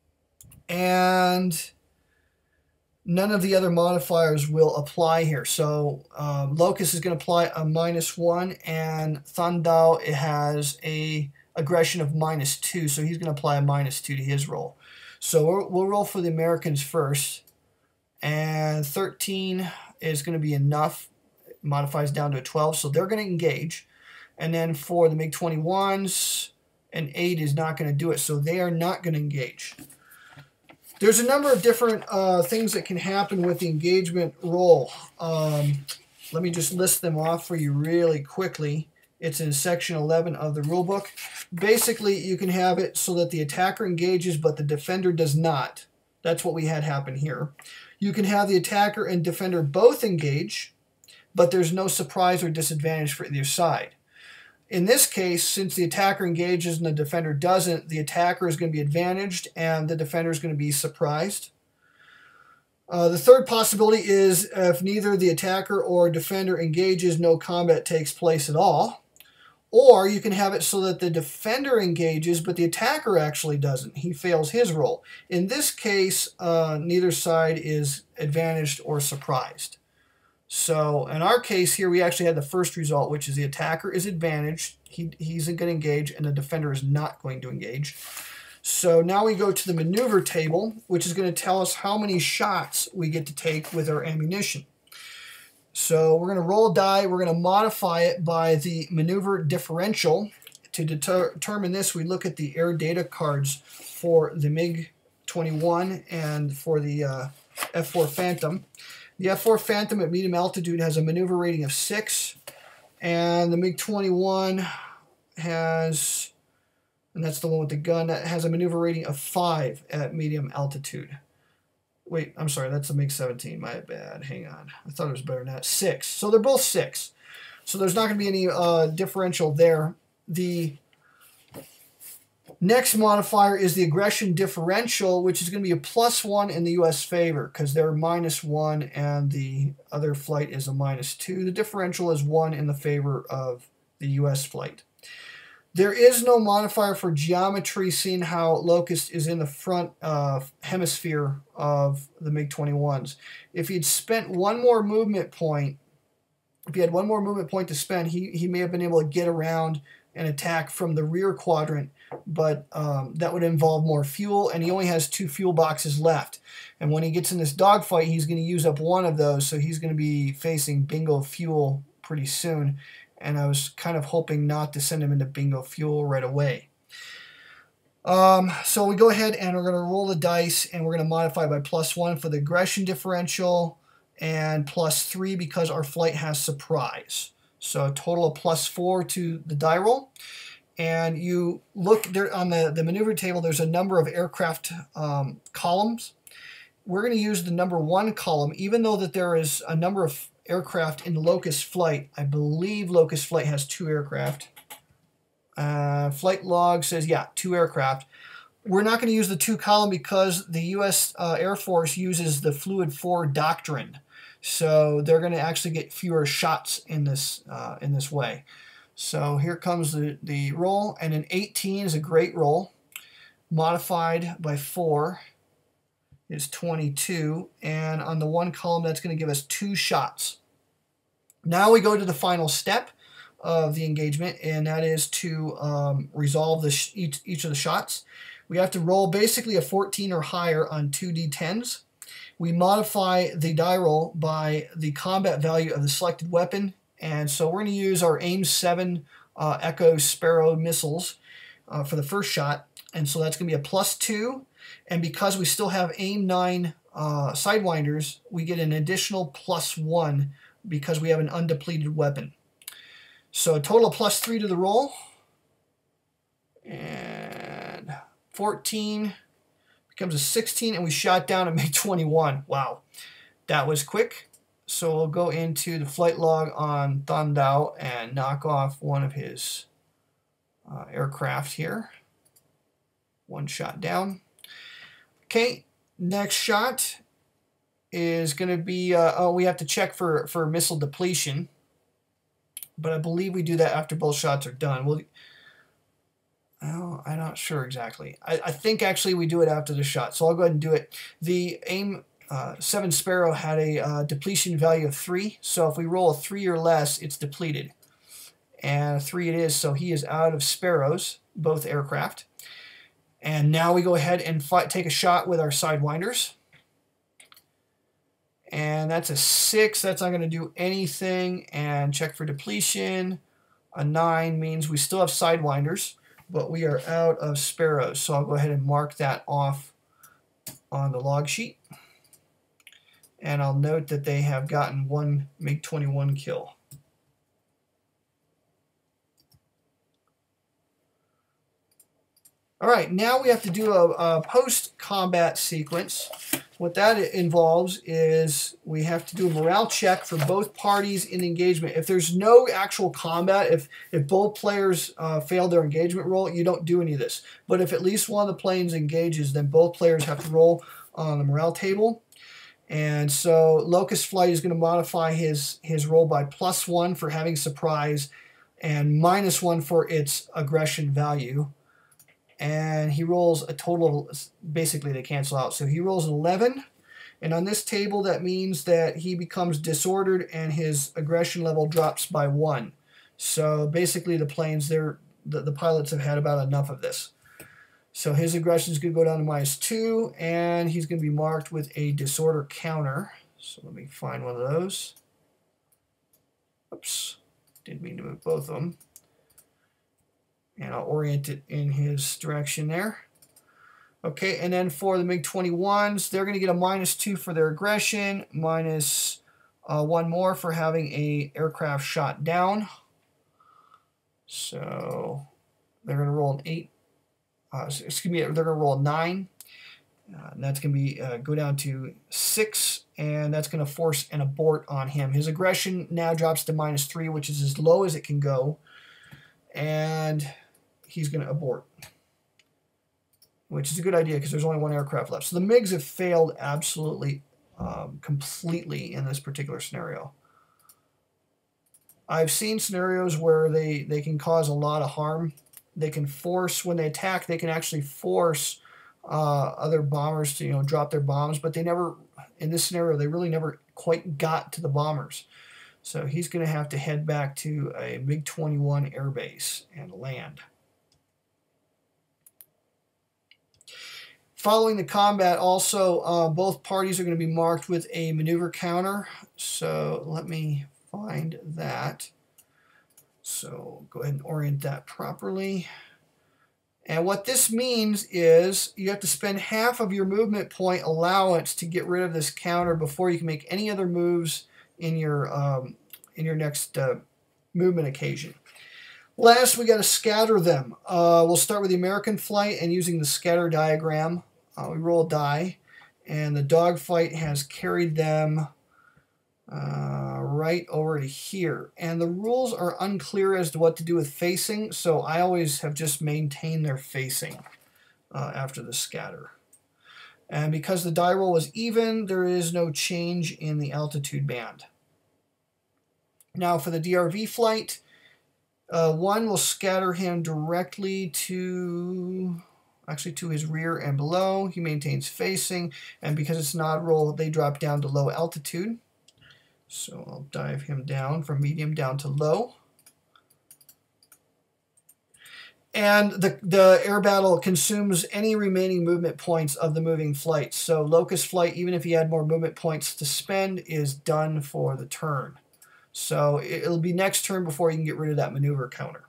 and none of the other modifiers will apply here. So Locust is going to apply a -1, and Thundao, it has a aggression of -2, so he's going to apply a -2 to his roll. So we'll roll for the Americans first, and 13 is going to be enough. It modifies down to a 12, so they're going to engage. And then for the MiG-21s, an 8 is not going to do it, so they are not going to engage. There's a number of different things that can happen with the engagement roll. Let me just list them off for you really quickly. It's in section 11 of the rulebook. Basically, you can have it so that the attacker engages, but the defender does not. That's what we had happen here. You can have the attacker and defender both engage, but there's no surprise or disadvantage for either side. In this case, since the attacker engages and the defender doesn't, the attacker is going to be advantaged and the defender is going to be surprised. The third possibility is if neither the attacker or defender engages, no combat takes place at all. Or you can have it so that the defender engages, but the attacker actually doesn't. He fails his roll. In this case, neither side is advantaged or surprised. So in our case here, we actually had the first result, which is the attacker is advantaged. He's going to engage, and the defender is not going to engage. So now we go to the maneuver table, which is going to tell us how many shots we get to take with our ammunition. So we're going to roll a die. We're going to modify it by the maneuver differential. To determine this, we look at the air data cards for the MiG-21 and for the F-4 Phantom. The F-4 Phantom at medium altitude has a maneuver rating of 6, and the MiG-21 has, and that's the one with the gun, that has a maneuver rating of 5 at medium altitude. Wait, I'm sorry, that's the MiG-17, my bad, hang on. I thought it was better than that. 6, so they're both 6. So there's not going to be any differential there. The next modifier is the aggression differential, which is going to be a +1 in the U.S. favor because they're -1 and the other flight is a -2. The differential is 1 in the favor of the U.S. flight. There is no modifier for geometry, seeing how Locust is in the front hemisphere of the MiG-21s. If he'd spent one more movement point, if he had one more movement point to spend, he may have been able to get around and attack from the rear quadrant, but that would involve more fuel, and he only has 2 fuel boxes left. And when he gets in this dogfight, he's going to use up one of those, so he's going to be facing bingo fuel pretty soon. And I was kind of hoping not to send him into bingo fuel right away. So we go ahead and we're going to roll the dice, and we're going to modify by +1 for the aggression differential and +3 because our flight has surprise. So a total of +4 to the die roll. And you look there on the maneuver table, there's a number of aircraft columns. We're going to use the number 1 column, even though that there is a number of aircraft in Locust flight. I believe Locust flight has 2 aircraft. Flight log says, yeah, 2 aircraft. We're not going to use the 2 column because the U.S. Air Force uses the Fluid 4 doctrine. So they're going to actually get fewer shots in this way. So here comes the roll, and an 18 is a great roll. Modified by 4 is 22, and on the 1 column, that's going to give us 2 shots. Now we go to the final step of the engagement, and that is to resolve each of the shots. We have to roll basically a 14 or higher on 2 D10s. We modify the die roll by the combat value of the selected weapon, and so we're going to use our AIM-7 Echo Sparrow missiles for the first shot, and so that's going to be a +2, and because we still have AIM-9 Sidewinders, we get an additional +1 because we have an undepleted weapon. So a total of +3 to the roll. And 14 becomes a 16, and we shot down a MiG-21. Wow, that was quick. So we'll go into the flight log on Thanh Dao and knock off one of his aircraft here. One shot down. Okay, next shot is going to be, we have to check for missile depletion. But I believe we do that after both shots are done. I'm not sure exactly. I think actually we do it after the shot, so I'll go ahead and do it. The AIM-7 Sparrow had a depletion value of 3, so if we roll a 3 or less, it's depleted. And a 3 it is, so he is out of Sparrows, both aircraft. And now we go ahead and take a shot with our Sidewinders. And that's a 6. That's not going to do anything. And check for depletion. A 9 means we still have Sidewinders, but we are out of Sparrows. So I'll go ahead and mark that off on the log sheet. And I'll note that they have gotten 1 MiG-21 kill. All right, now we have to do a post-combat sequence. What that involves is we have to do a morale check for both parties in the engagement. If there's no actual combat, if both players fail their engagement roll, you don't do any of this. But if at least one of the planes engages, then both players have to roll on the morale table. And so Locust Flight is going to modify his roll by +1 for having surprise and -1 for its aggression value. And he rolls a total of, basically they cancel out. So he rolls an 11. And on this table, that means that he becomes disordered and his aggression level drops by 1. So basically the planes, the pilots have had about enough of this. So his aggression is going to go down to -2, and he's going to be marked with a disorder counter. So let me find one of those. Oops, didn't mean to move both of them. And I'll orient it in his direction there. Okay, and then for the MiG-21s, they're going to get a -2 for their aggression, -1 more for having a aircraft shot down. So they're going to roll an 8. They're going to roll a 9. And that's going to be go down to 6, and that's going to force an abort on him. His aggression now drops to -3, which is as low as it can go. And he's going to abort, which is a good idea because there's only 1 aircraft left. So the MiGs have failed absolutely completely in this particular scenario. I've seen scenarios where they can cause a lot of harm. They can force, when they attack, they can actually force other bombers to drop their bombs, but they never, in this scenario, they really never quite got to the bombers. So he's going to have to head back to a MiG-21 airbase and land. Following the combat, also, both parties are going to be marked with a maneuver counter. So let me find that. So go ahead and orient that properly. And what this means is you have to spend half of your movement point allowance to get rid of this counter before you can make any other moves in your next movement occasion. Last, we got to scatter them. We'll start with the American flight and using the scatter diagram. We roll a die, and the dogfight has carried them right over to here. And the rules are unclear as to what to do with facing, so I always have just maintained their facing after the scatter. And because the die roll was even, there is no change in the altitude band. Now for the DRV flight, 1 will scatter him directly to his rear and below. He maintains facing, and because it's an odd roll, they drop down to low altitude. So I'll dive him down from medium down to low. And the air battle consumes any remaining movement points of the moving flight. So Locust Flight, even if he had more movement points to spend, is done for the turn. So it'll be next turn before you can get rid of that maneuver counter.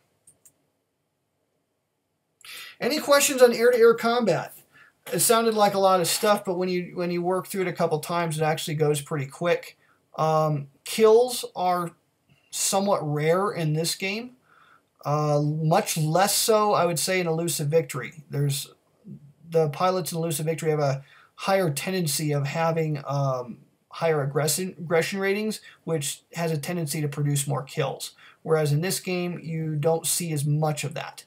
Any questions on air-to-air combat? It sounded like a lot of stuff, but when you work through it a couple times, it actually goes pretty quick. Kills are somewhat rare in this game. Much less so, I would say, in Elusive Victory. There's the pilots in Elusive Victory have a higher tendency of having higher aggression ratings, which has a tendency to produce more kills. Whereas in this game, you don't see as much of that.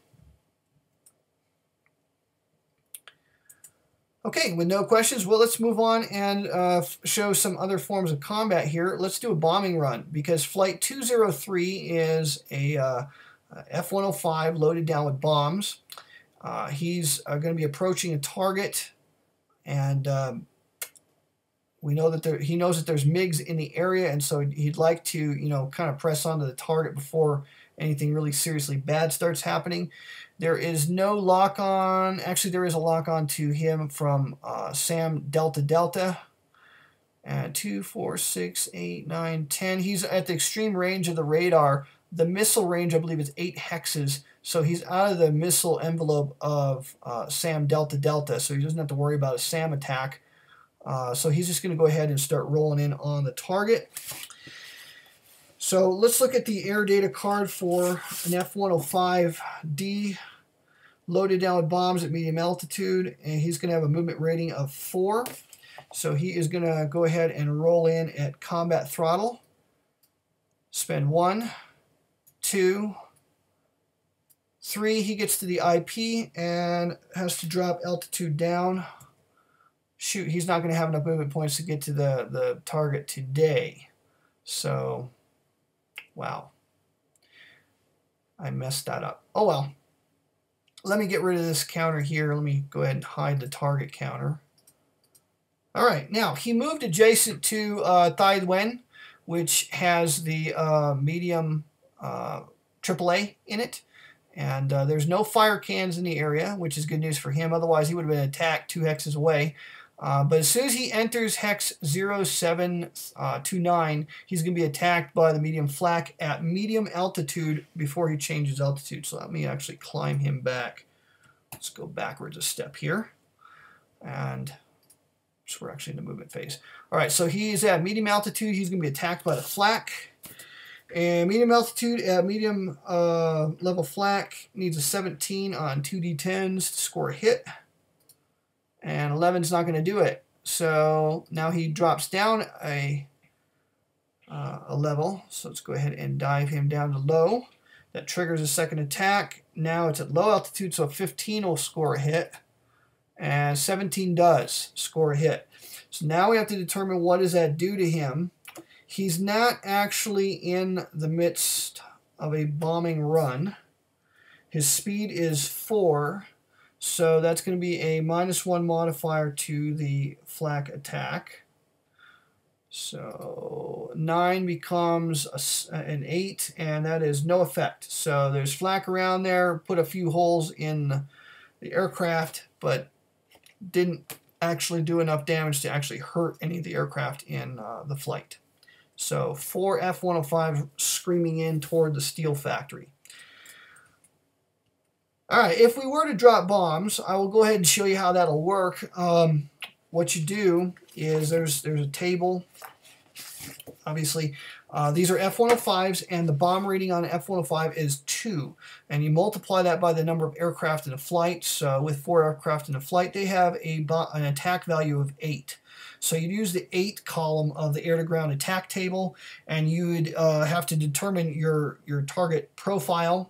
Okay, with no questions, well, let's move on and show some other forms of combat here. Let's do a bombing run, because Flight 203 is a F-105 loaded down with bombs. He's going to be approaching a target, and we know that he knows that there's MiGs in the area, and so he'd like to, you know, kind of press onto the target before anything really seriously bad starts happening. There is no lock-on. Actually, there is a lock-on to him from Sam Delta Delta. And 2, 4, 6, 8, 9, 10. He's at the extreme range of the radar. The missile range, I believe, is 8 hexes. So he's out of the missile envelope of Sam Delta Delta. So he doesn't have to worry about a SAM attack. So he's just going to go ahead and start rolling in on the target. So let's look at the air data card for an F-105D loaded down with bombs at medium altitude, and he's going to have a movement rating of 4. So he is going to go ahead and roll in at combat throttle. Spend 1, 2, 3. He gets to the IP and has to drop altitude down. Shoot, he's not going to have enough movement points to get to the target today. So, wow. I messed that up. Oh well. Let me get rid of this counter here. Let me go ahead and hide the target counter. All right, now he moved adjacent to Thai Nguyen, which has the medium AAA in it. And there's no fire cans in the area, which is good news for him. Otherwise, he would have been attacked 2 hexes away. But as soon as he enters hex 0729, he's going to be attacked by the medium flak at medium altitude before he changes altitude. So let me actually climb him back. Let's go backwards a step here. And so we're actually in the movement phase. All right, so he's at medium altitude. He's going to be attacked by the flak. And medium altitude at medium level flak needs a 17 on 2d10s to score a hit. And 11's not going to do it. So now he drops down a level. So let's go ahead and dive him down to low. That triggers a second attack. Now it's at low altitude, so 15 will score a hit. And 17 does score a hit. So now we have to determine what does that do to him. He's not actually in the midst of a bombing run. His speed is 4. So that's going to be a -1 modifier to the flak attack. So 9 becomes an 8, and that is no effect. So there's flak around there, put a few holes in the aircraft, but didn't actually do enough damage to actually hurt any of the aircraft in the flight. So 4 F-105 screaming in toward the steel factory. All right, if we were to drop bombs, I will go ahead and show you how that'll work. What you do is there's a table. Obviously, these are F-105s, and the bomb rating on an F-105 is 2. And you multiply that by the number of aircraft in a flight. So with 4 aircraft in a flight, they have an attack value of 8. So you'd use the 8 column of the air-to-ground attack table, and you'd have to determine your target profile,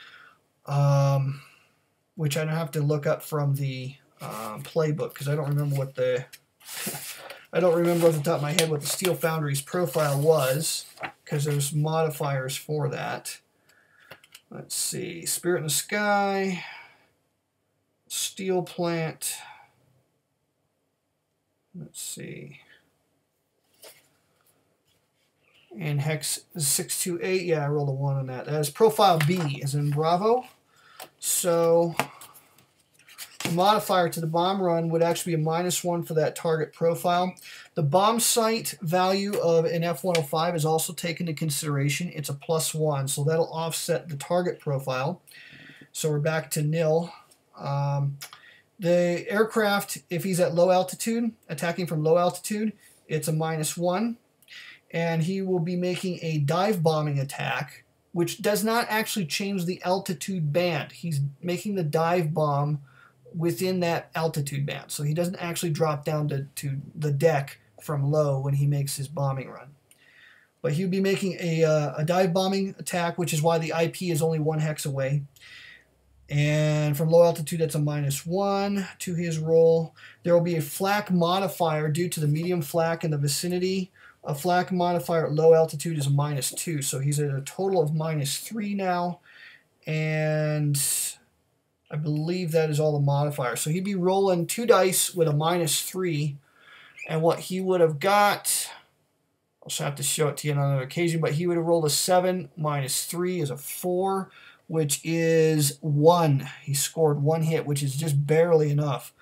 which I have to look up from the playbook because I don't remember what the I don't remember off the top of my head what the Steel Foundry's profile was, because there's modifiers for that. Let's see, Spirit in the Sky, Steel Plant. Let's see. And Hex 628, yeah, I rolled a 1 on that. That is Profile B, as in Bravo. So the modifier to the bomb run would actually be a -1 for that target profile. The bomb sight value of an F-105 is also taken into consideration. It's a +1, so that'll offset the target profile. So we're back to nil. The aircraft, if he's at low altitude, attacking from low altitude, it's a -1. And he will be making a dive bombing attack, which does not actually change the altitude band. He's making the dive bomb within that altitude band. So he doesn't actually drop down to the deck from low when he makes his bombing run. But he would be making a dive bombing attack, which is why the IP is only 1 hex away. And from low altitude, that's a -1 to his roll. There will be a flak modifier due to the medium flak in the vicinity. A flak modifier at low altitude is a -2, so he's at a total of -3 now. And I believe that is all the modifiers. So he'd be rolling 2 dice with a -3. And what he would have got, I'll just have to show it to you on another occasion, but he would have rolled a 7 -3 is a 4, which is 1. He scored 1 hit, which is just barely enough.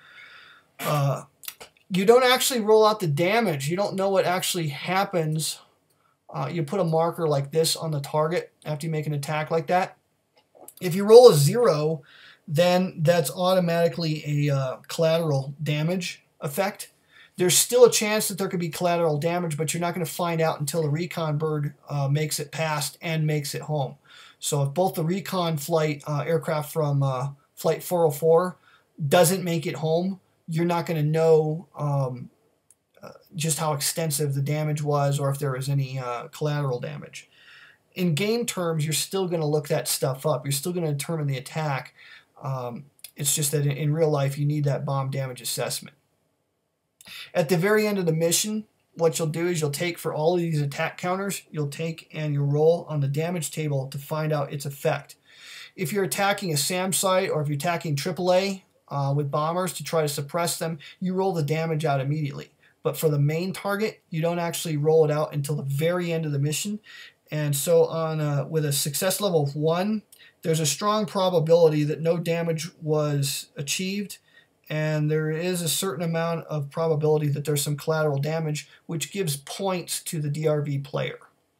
You don't actually roll out the damage. You don't know what actually happens. You put a marker like this on the target after you make an attack like that. If you roll a 0, then that's automatically a collateral damage effect. There's still a chance that there could be collateral damage, but you're not going to find out until the recon bird makes it past and makes it home. So if both the recon flight aircraft from Flight 404 doesn't make it home, you're not going to know just how extensive the damage was or if there was any collateral damage. In game terms, you're still going to look that stuff up. You're still going to determine the attack. It's just that in real life, you need that bomb damage assessment. At the very end of the mission, what you'll do is you'll take for all of these attack counters, you'll take and you'll roll on the damage table to find out its effect. If you're attacking a SAM site or if you're attacking AAA with bombers to try to suppress them, you roll the damage out immediately. But for the main target, you don't actually roll it out until the very end of the mission. And so on with a success level of 1, there's a strong probability that no damage was achieved. And there is a certain amount of probability that there's some collateral damage, which gives points to the DRV player.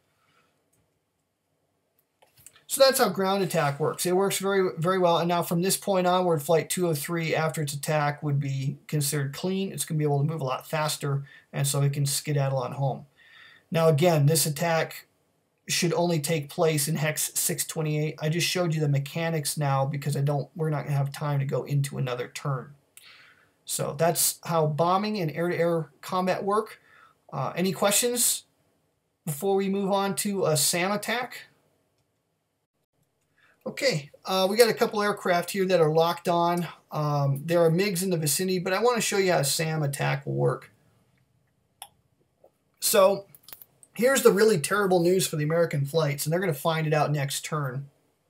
So that's how ground attack works. It works very, very well. And now from this point onward, Flight 203, after its attack, would be considered clean. It's going to be able to move a lot faster, and so it can skedaddle on home. Now again, this attack should only take place in Hex 628. I just showed you the mechanics now because we're not going to have time to go into another turn. So that's how bombing and air-to-air combat work. Any questions before we move on to a SAM attack? Okay, we got a couple aircraft here that are locked on. There are MiGs in the vicinity, but I want to show you how a SAM attack will work. So here's the really terrible news for the American flights, and they're going to find it out next turn.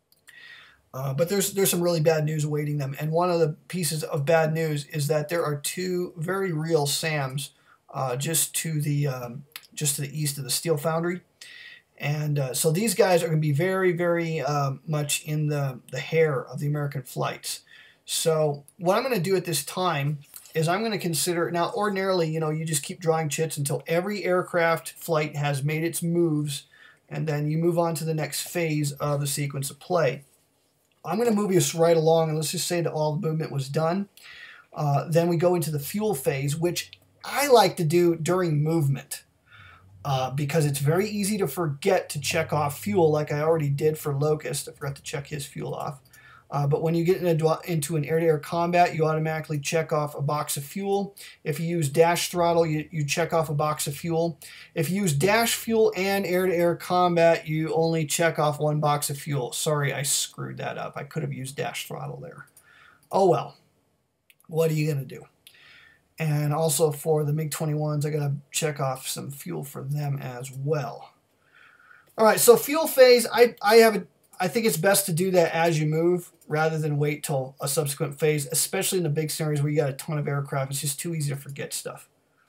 But there's some really bad news awaiting them, and one of the pieces of bad news is that there are 2 very real SAMs just to the east of the steel foundry, and so these guys are going to be very, very much in the hair of the American flights. So what I'm going to do at this time is I'm going to consider, now ordinarily, you just keep drawing chits until every aircraft flight has made its moves, and then you move on to the next phase of the sequence of play. I'm going to move us right along, and let's just say that all the movement was done. Then we go into the fuel phase, which I like to do during movement because it's very easy to forget to check off fuel like I already did for Locust. I forgot to check his fuel off. But when you get into an air-to-air combat, you automatically check off a box of fuel. If you use dash throttle, you check off a box of fuel. If you use dash fuel and air-to-air combat, you only check off 1 box of fuel. Sorry, I screwed that up. I could have used dash throttle there. Oh well, what are you going to do? And also for the MiG-21s, I got to check off some fuel for them as well. All right, so fuel phase, I think it's best to do that as you move rather than wait till a subsequent phase, especially in the big scenarios where you got a ton of aircraft. It's just too easy to forget stuff.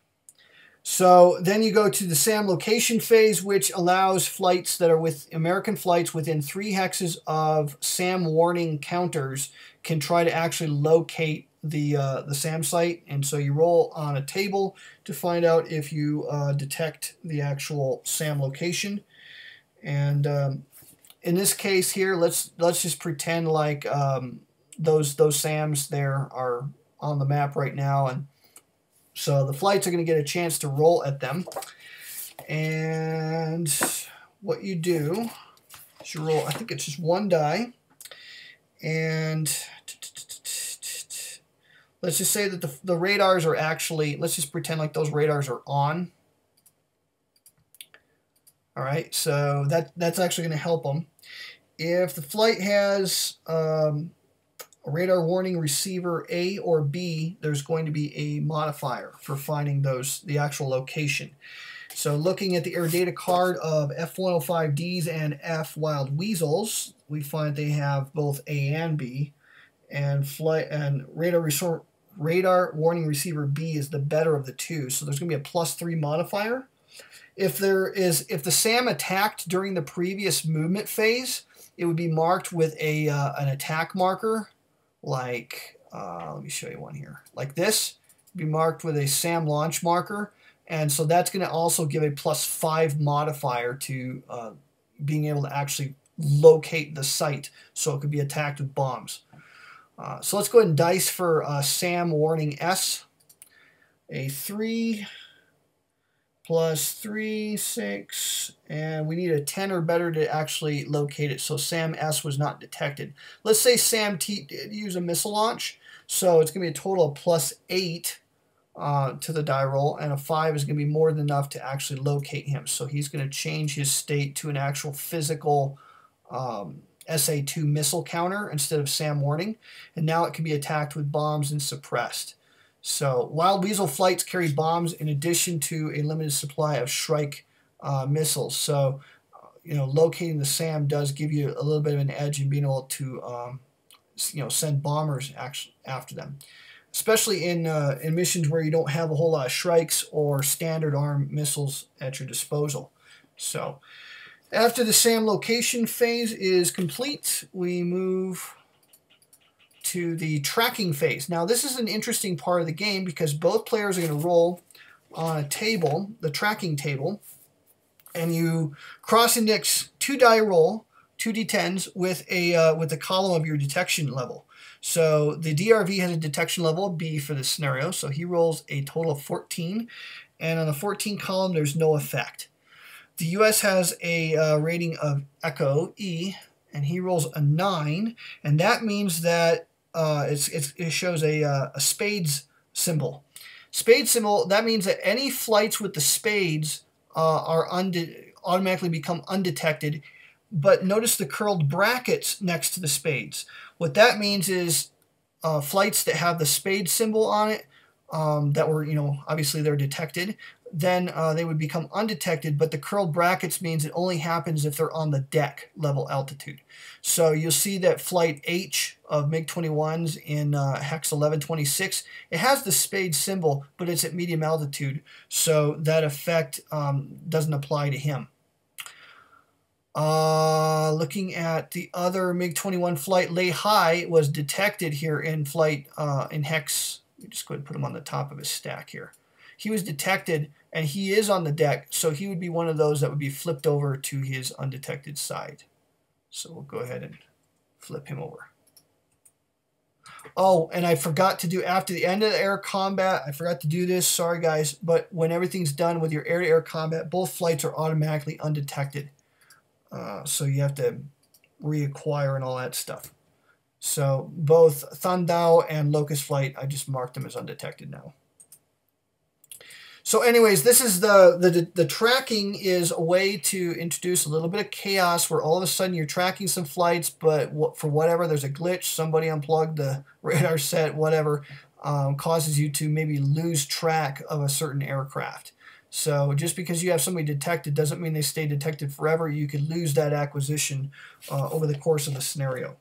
So then you go to the SAM location phase, which allows flights that are with American flights within 3 hexes of SAM warning counters can try to actually locate the SAM site. And so you roll on a table to find out if you detect the actual SAM location. And in this case here, let's just pretend like those SAMs there are on the map right now, and so the flights are going to get a chance to roll at them. And what you do is you roll, I think it's just 1 die, and let's just say that the radars are actually, let's just pretend like those radars are on. All right, so that's actually going to help them. If the flight has a radar warning receiver A or B, there's going to be a modifier for finding the actual location. So looking at the air data card of F-105Ds and F Wild Weasels, we find they have both A and B, and radar warning receiver B is the better of the two. So there's going to be a +3 modifier. If the SAM attacked during the previous movement phase, it would be marked with an attack marker, like let me show you one here, like this. It'd be marked with a SAM launch marker, and so that's going to also give a +5 modifier to being able to actually locate the site, so it could be attacked with bombs. So let's go ahead and dice for SAM warning S. A 3 + 3, 6, and we need a 10 or better to actually locate it. So SAM S was not detected. Let's say SAM T did use a missile launch, so it's going to be a total of +8 to the die roll, and a 5 is going to be more than enough to actually locate him. So he's going to change his state to an actual physical SA-2 missile counter instead of SAM warning, and now it can be attacked with bombs and suppressed. So Wild Weasel flights carry bombs in addition to a limited supply of Shrike missiles. So, locating the SAM does give you a little bit of an edge in being able to, send bombers after them, especially in missions where you don't have a whole lot of Shrikes or standard arm missiles at your disposal. So, after the SAM location phase is complete, we move to the tracking phase. Now this is an interesting part of the game because both players are going to roll on a table, the tracking table, and you cross-index 2 die roll, 2 d10s with the column of your detection level. So the DRV has a detection level of B for this scenario, so he rolls a total of 14, and on the 14 column there's no effect. The US has a rating of Echo E, and he rolls a 9, and that means that it shows a spades symbol. Spade symbol, that means that any flights with the spades automatically become undetected, but notice the curled brackets next to the spades. What that means is flights that have the spade symbol on it, that were, obviously they're detected, then they would become undetected, but the curled brackets means it only happens if they're on the deck level altitude. So you'll see that flight H of MiG-21s in Hex 1126, it has the spade symbol, but it's at medium altitude, so that effect doesn't apply to him. Looking at the other MiG-21 flight, Lay High was detected here in flight in Hex. Let me just go ahead and put him on the top of his stack here. He was detected, and he is on the deck, so he would be one of those that would be flipped over to his undetected side. So we'll go ahead and flip him over. Oh, and I forgot to do, after the end of the air combat, I forgot to do this, sorry guys, but when everything's done with your air-to-air combat, both flights are automatically undetected. So you have to reacquire and all that stuff. So both Thandao and Locust Flight, I just marked them as undetected now. So anyways, this is the tracking is a way to introduce a little bit of chaos where all of a sudden you're tracking some flights, but for whatever, there's a glitch, somebody unplugged the radar set, whatever, causes you to maybe lose track of a certain aircraft. So just because you have somebody detected doesn't mean they stay detected forever. You could lose that acquisition over the course of the scenario.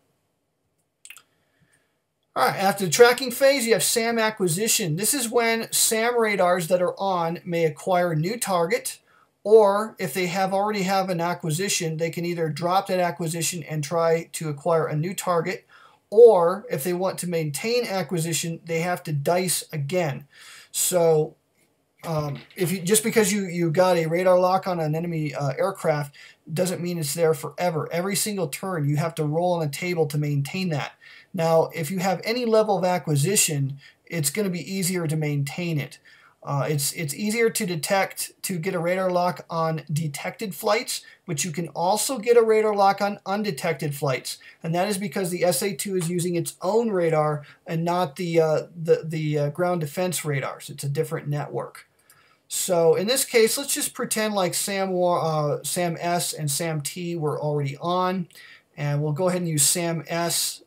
All right, after the tracking phase, you have SAM acquisition. This is when SAM radars that are on may acquire a new target, or if they already have an acquisition, they can either drop that acquisition and try to acquire a new target, or if they want to maintain acquisition, they have to dice again. So just because you got a radar lock on an enemy aircraft doesn't mean it's there forever. Every single turn, you have to roll on a table to maintain that. Now, if you have any level of acquisition, it's going to be easier to maintain it. It's easier to detect, to get a radar lock on detected flights, but you can also get a radar lock on undetected flights, and that is because the SA-2 is using its own radar and not the ground defense radars. It's a different network. So in this case, let's just pretend like SAM S and SAM T were already on, and we'll go ahead and use SAM S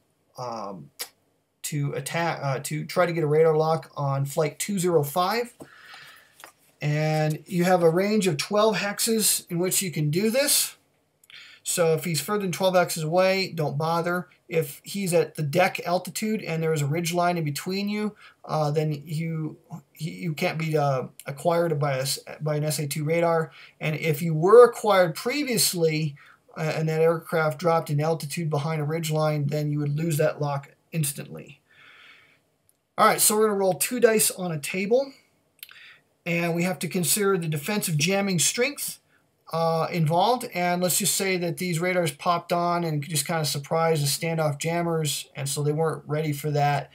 to try to get a radar lock on flight 205. And you have a range of 12 hexes in which you can do this. So if he's further than 12 hexes away, don't bother. If he's at the deck altitude and there is a ridge line in between you, then you can't be acquired by an SA-2 radar. And if you were acquired previously and that aircraft dropped in altitude behind a ridge line, then you would lose that lock instantly. All right, so we're going to roll 2 dice on a table, and we have to consider the defensive jamming strength involved. And let's just say that these radars popped on and just kind of surprised the standoff jammers, and so they weren't ready for that.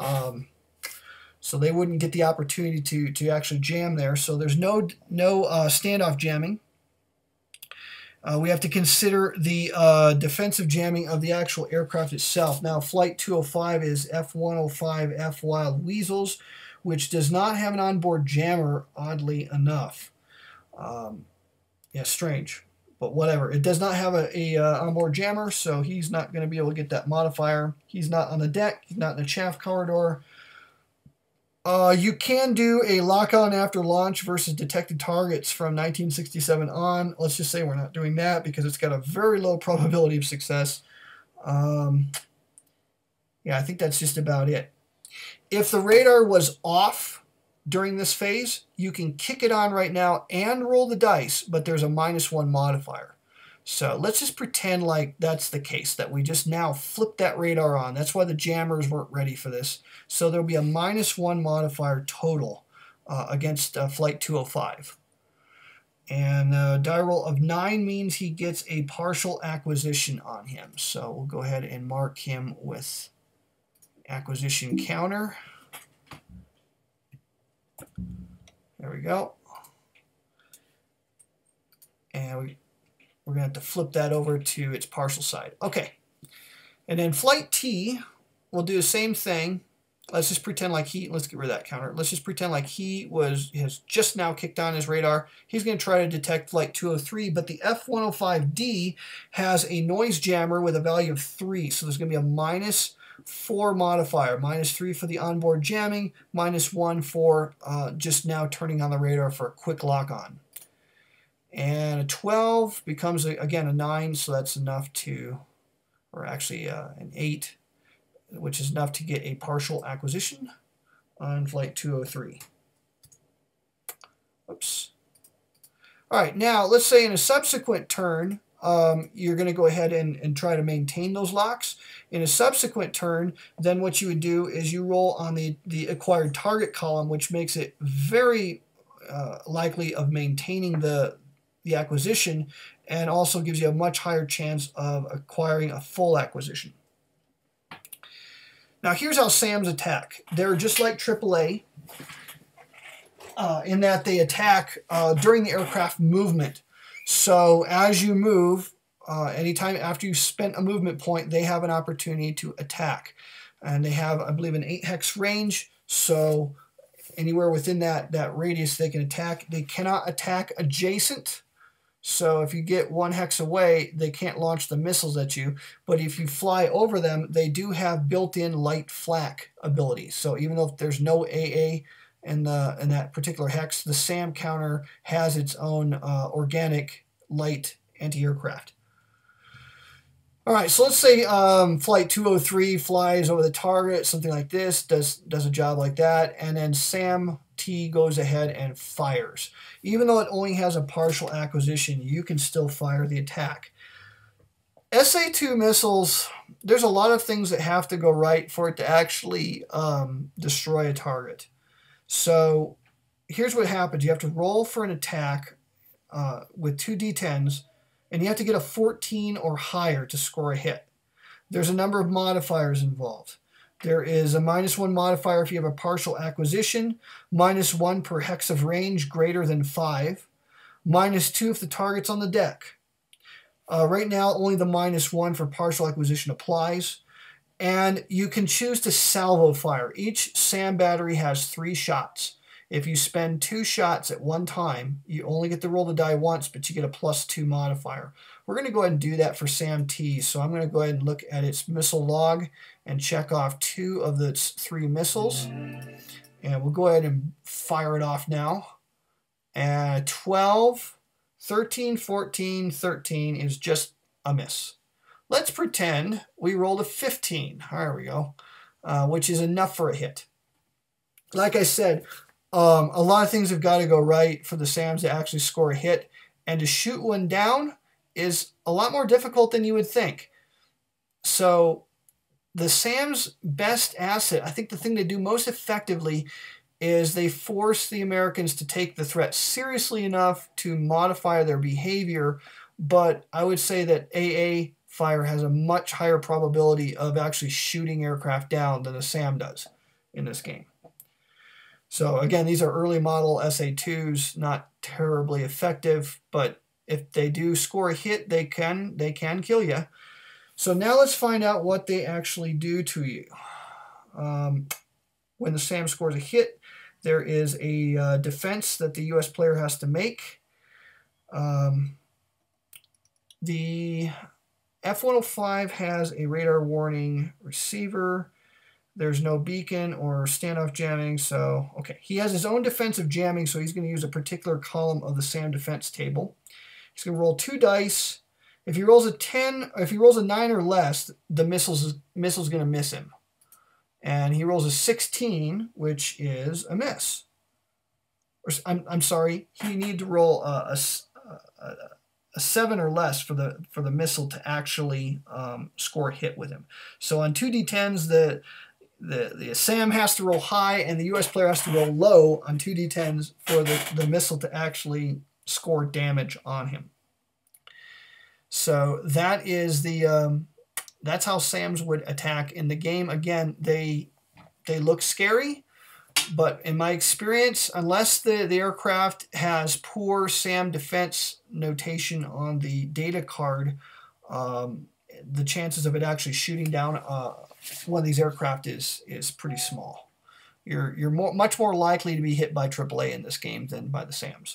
So they wouldn't get the opportunity to actually jam there. So there's no standoff jamming. We have to consider the defensive jamming of the actual aircraft itself. Now, Flight 205 is F-105F Wild Weasels, which does not have an onboard jammer, oddly enough. Yeah, strange, but whatever. It does not have a onboard jammer, so he's not going to be able to get that modifier. He's not on the deck. He's not in the chaff corridor. You can do a lock-on after launch versus detected targets from 1967 on. Let's just say we're not doing that because it's got a very low probability of success. Yeah, I think that's just about it. If the radar was off during this phase, you can kick it on right now and roll the dice, but there's a -1 modifier. So let's just pretend like that's the case, that we just now flipped that radar on. That's why the jammers weren't ready for this. So there'll be a -1 modifier total against Flight 205. And a die roll of 9 means he gets a partial acquisition on him. So we'll go ahead and mark him with acquisition counter. There we go. And we're going to have to flip that over to its partial side. Okay. And then Flight T will do the same thing. Let's just pretend like let's get rid of that counter. Let's just pretend like he has just now kicked on his radar. He's going to try to detect Flight 203, but the F-105D has a noise jammer with a value of 3. So there's going to be a -4 modifier, -3 for the onboard jamming, -1 for just now turning on the radar for a quick lock-on. And a 12 becomes, again, a 9, so that's enough to, or actually an 8, which is enough to get a partial acquisition on Flight 203. Oops. All right, now let's say in a subsequent turn, you're going to go ahead and try to maintain those locks. In a subsequent turn, then what you would do is you roll on the acquired target column, which makes it very likely of maintaining the acquisition, and also gives you a much higher chance of acquiring a full acquisition. Now here's how SAMs attack. They're just like AAA in that they attack during the aircraft movement. So as you move, anytime after you've spent a movement point, they have an opportunity to attack. And they have, I believe, an 8-hex range, so anywhere within that radius they can attack. They cannot attack adjacent. So if you get 1 hex away, they can't launch the missiles at you. But if you fly over them, they do have built-in light flak ability. So even though there's no AA in that particular hex, the SAM counter has its own organic light anti-aircraft. All right, so let's say Flight 203 flies over the target, something like this, does a job like that, and then SAM T goes ahead and fires. Even though it only has a partial acquisition, you can still fire the attack. SA-2 missiles, there's a lot of things that have to go right for it to actually destroy a target. So here's what happens. You have to roll for an attack with 2 D10s, and you have to get a 14 or higher to score a hit. There's a number of modifiers involved. There is a -1 modifier if you have a partial acquisition, -1 per hex of range greater than 5, -2 if the target's on the deck. Right now, only the -1 for partial acquisition applies. And you can choose to salvo fire. Each SAM battery has 3 shots. If you spend 2 shots at one time, you only get to roll the die once, but you get a +2 modifier. We're going to go ahead and do that for SAM-T. So I'm going to go ahead and look at its missile log and check off 2 of its 3 missiles. And we'll go ahead and fire it off now. And 12, 13, 14, 13 is just a miss. Let's pretend we rolled a 15. There we go, which is enough for a hit. Like I said, a lot of things have got to go right for the SAMs to actually score a hit, and to shoot one down is a lot more difficult than you would think. So the SAM's best asset, I think the thing they do most effectively is they force the Americans to take the threat seriously enough to modify their behavior, but I would say that AA fire has a much higher probability of actually shooting aircraft down than the SAM does in this game. So again, these are early model SA-2s, not terribly effective, but if they do score a hit, they can kill you. So now let's find out what they actually do to you. When the SAM scores a hit, there is a defense that the US player has to make. The F-105 has a radar warning receiver. There's no beacon or standoff jamming, so okay. He has his own defensive jamming, so he's going to use a particular column of the SAM defense table. He's going to roll 2 dice. If he rolls a 10, if he rolls a 9 or less, the missile's going to miss him. And he rolls a 16, which is a miss. Or, I'm sorry, he need to roll a 7 or less for the missile to actually score a hit with him. So on 2d10s, the SAM has to roll high, and the US player has to roll low on 2d10s for the missile to actually score damage on him. So that is that's how SAMs would attack in the game. Again, they look scary, but in my experience, unless the aircraft has poor SAM defense notation on the data card, the chances of it actually shooting down one of these aircraft is pretty small. You're much more likely to be hit by AAA in this game than by the SAMs.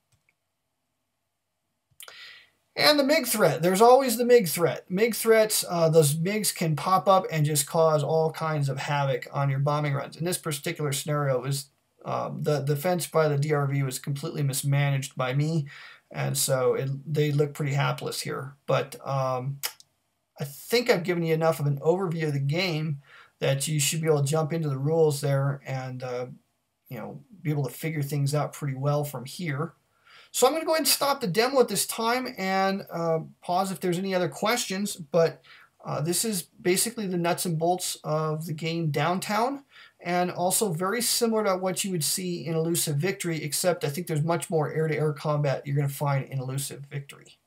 And the MiG threat. There's always the MiG threat. MiG threats, those MiGs can pop up and just cause all kinds of havoc on your bombing runs. In this particular scenario, was the defense by the DRV was completely mismanaged by me, and so they look pretty hapless here. But I think I've given you enough of an overview of the game that you should be able to jump into the rules there and be able to figure things out pretty well from here. So I'm going to go ahead and stop the demo at this time and pause if there's any other questions. But this is basically the nuts and bolts of the game Downtown, and also very similar to what you would see in Elusive Victory, except I think there's much more air-to-air combat you're going to find in Elusive Victory.